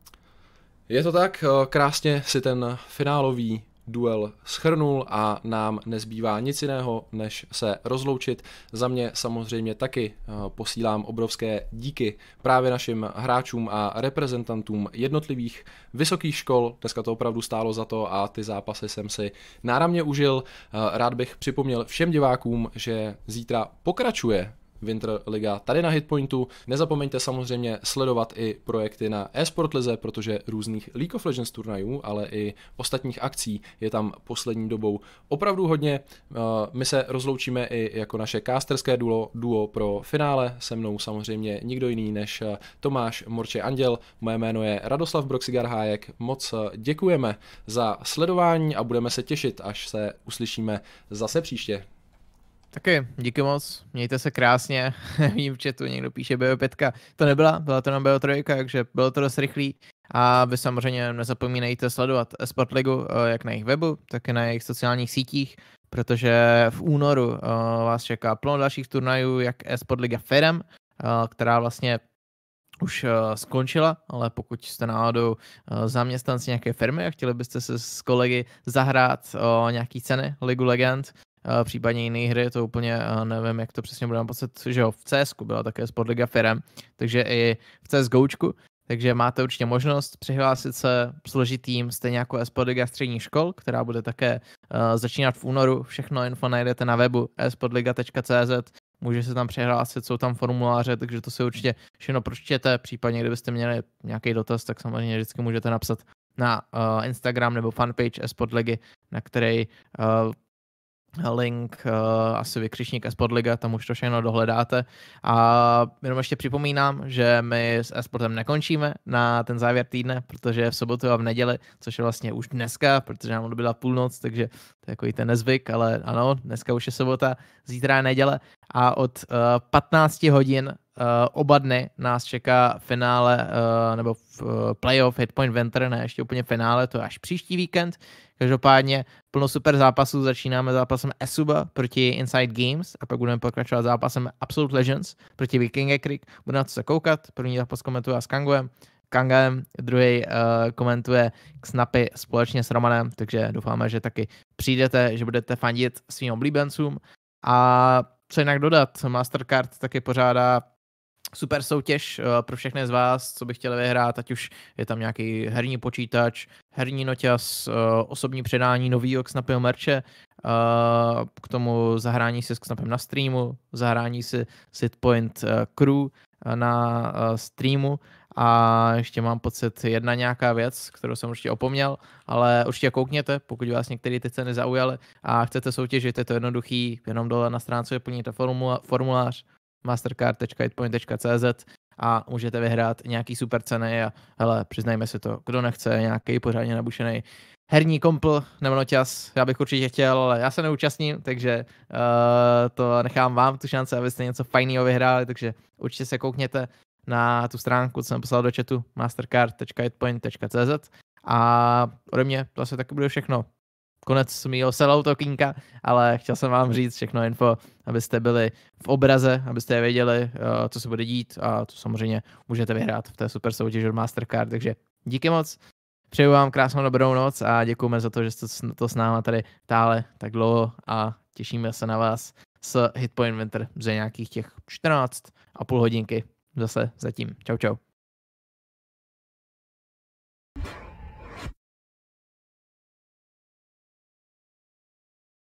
Je to tak, krásně si ten finálový duel schrnul a nám nezbývá nic jiného, než se rozloučit. Za mě samozřejmě taky posílám obrovské díky právě našim hráčům a reprezentantům jednotlivých vysokých škol. Dneska to opravdu stálo za to a ty zápasy jsem si náramně užil. Rád bych připomněl všem divákům, že zítra pokračuje Winter Liga tady na Hitpointu. Nezapomeňte samozřejmě sledovat i projekty na eSport lize, protože různých League of Legends turnajů, ale i ostatních akcí je tam poslední dobou opravdu hodně. My se rozloučíme i jako naše casterské duo, duo pro finále. Se mnou samozřejmě nikdo jiný než Tomáš Morče Anděl. Moje jméno je Radoslav Broxigar Hájek. Moc děkujeme za sledování a budeme se těšit, až se uslyšíme zase příště. Taky, díky moc, mějte se krásně, vím v chatu, někdo píše B O pět, to nebyla, byla to na B O tři, takže bylo to dost rychlý a vy samozřejmě nezapomínejte sledovat eSport Ligu jak na jejich webu, tak i na jejich sociálních sítích, protože v únoru vás čeká plno dalších turnajů, jak eSport Liga Firem, která vlastně už skončila, ale pokud jste náhodou zaměstnanci nějaké firmy a chtěli byste se s kolegy zahrát o nějaký ceny Ligu Legend, Uh, případně jiné hry, to úplně uh, nevím, jak to přesně bude, mám pocit, že jo, v C S ku byla také Sportliga firem, takže i v CSGOčku, takže máte určitě možnost přihlásit se, složit tým stejně jako eSportliga středních škol, která bude také uh, začínat v únoru, všechno info najdete na webu esportliga tečka cé zet, může se tam přihlásit, jsou tam formuláře, takže to si určitě všechno pročtěte, případně kdybyste měli nějaký dotaz, tak samozřejmě vždycky můžete napsat na uh, Instagram nebo fanpage eSportligy, na který uh, link, uh, asi vykřičník eSport Liga, tam už to všechno dohledáte. A jenom ještě připomínám, že my s eSportem nekončíme na ten závěr týdne, protože je v sobotu a v neděli, což je vlastně už dneska, protože nám byla půlnoc, takže to je takový ten nezvyk, ale ano, dneska už je sobota, zítra je neděle a od uh, patnácti hodin uh, oba dny nás čeká finále uh, nebo uh, playoff Hitpoint Winter, ne ještě úplně finále, to je až příští víkend. Každopádně plno super zápasů, začínáme zápasem Esuba proti Inside Games a pak budeme pokračovat zápasem Absolute Legends proti Viking Creek. Budeme na to se koukat, první zápas komentuje s Kanguem, Kangem, druhý uh, komentuje Snapy společně s Romanem, takže doufáme, že taky přijdete, že budete fandit svým oblíbencům. A co jinak dodat, Mastercard taky pořádá super soutěž uh, pro všechny z vás, co by chtěli vyhrát, ať už je tam nějaký herní počítač, herní noťaz, uh, osobní předání novýho Xnapyho merče, uh, k tomu zahrání si s Xnapem na streamu, zahrání si s Hitpoint uh, Crew uh, na uh, streamu a ještě mám pocit jedna nějaká věc, kterou jsem určitě opomněl, ale určitě koukněte, pokud vás některé ty ceny zaujaly a chcete soutěžit, je to jednoduchý, jenom dole na stránce vyplníte formula- formulář mastercard tečka hitpoint tečka cz a můžete vyhrát nějaký super ceny a hele, přiznajme si to, kdo nechce nějaký pořádně nabušený herní kompl nebo noťaz, já bych určitě chtěl, ale já se neúčastním, takže uh, to nechám vám tu šanci, abyste něco fajného vyhráli, takže určitě se koukněte na tu stránku, co jsem poslal do chatu mastercard tečka hitpoint tečka cz a ode mě to asi taky bude všechno. Konec mýho sellout okýnka, ale chtěl jsem vám říct všechno info, abyste byli v obraze, abyste je věděli, co se bude dít a to samozřejmě můžete vyhrát v té super soutěži od Mastercard, takže díky moc, přeju vám krásnou dobrou noc a děkujeme za to, že jste to s náma tady táhli tak dlouho a těšíme se na vás s Hitpoint Winter za nějakých těch čtrnáct a půl hodinky zase zatím. Čau čau.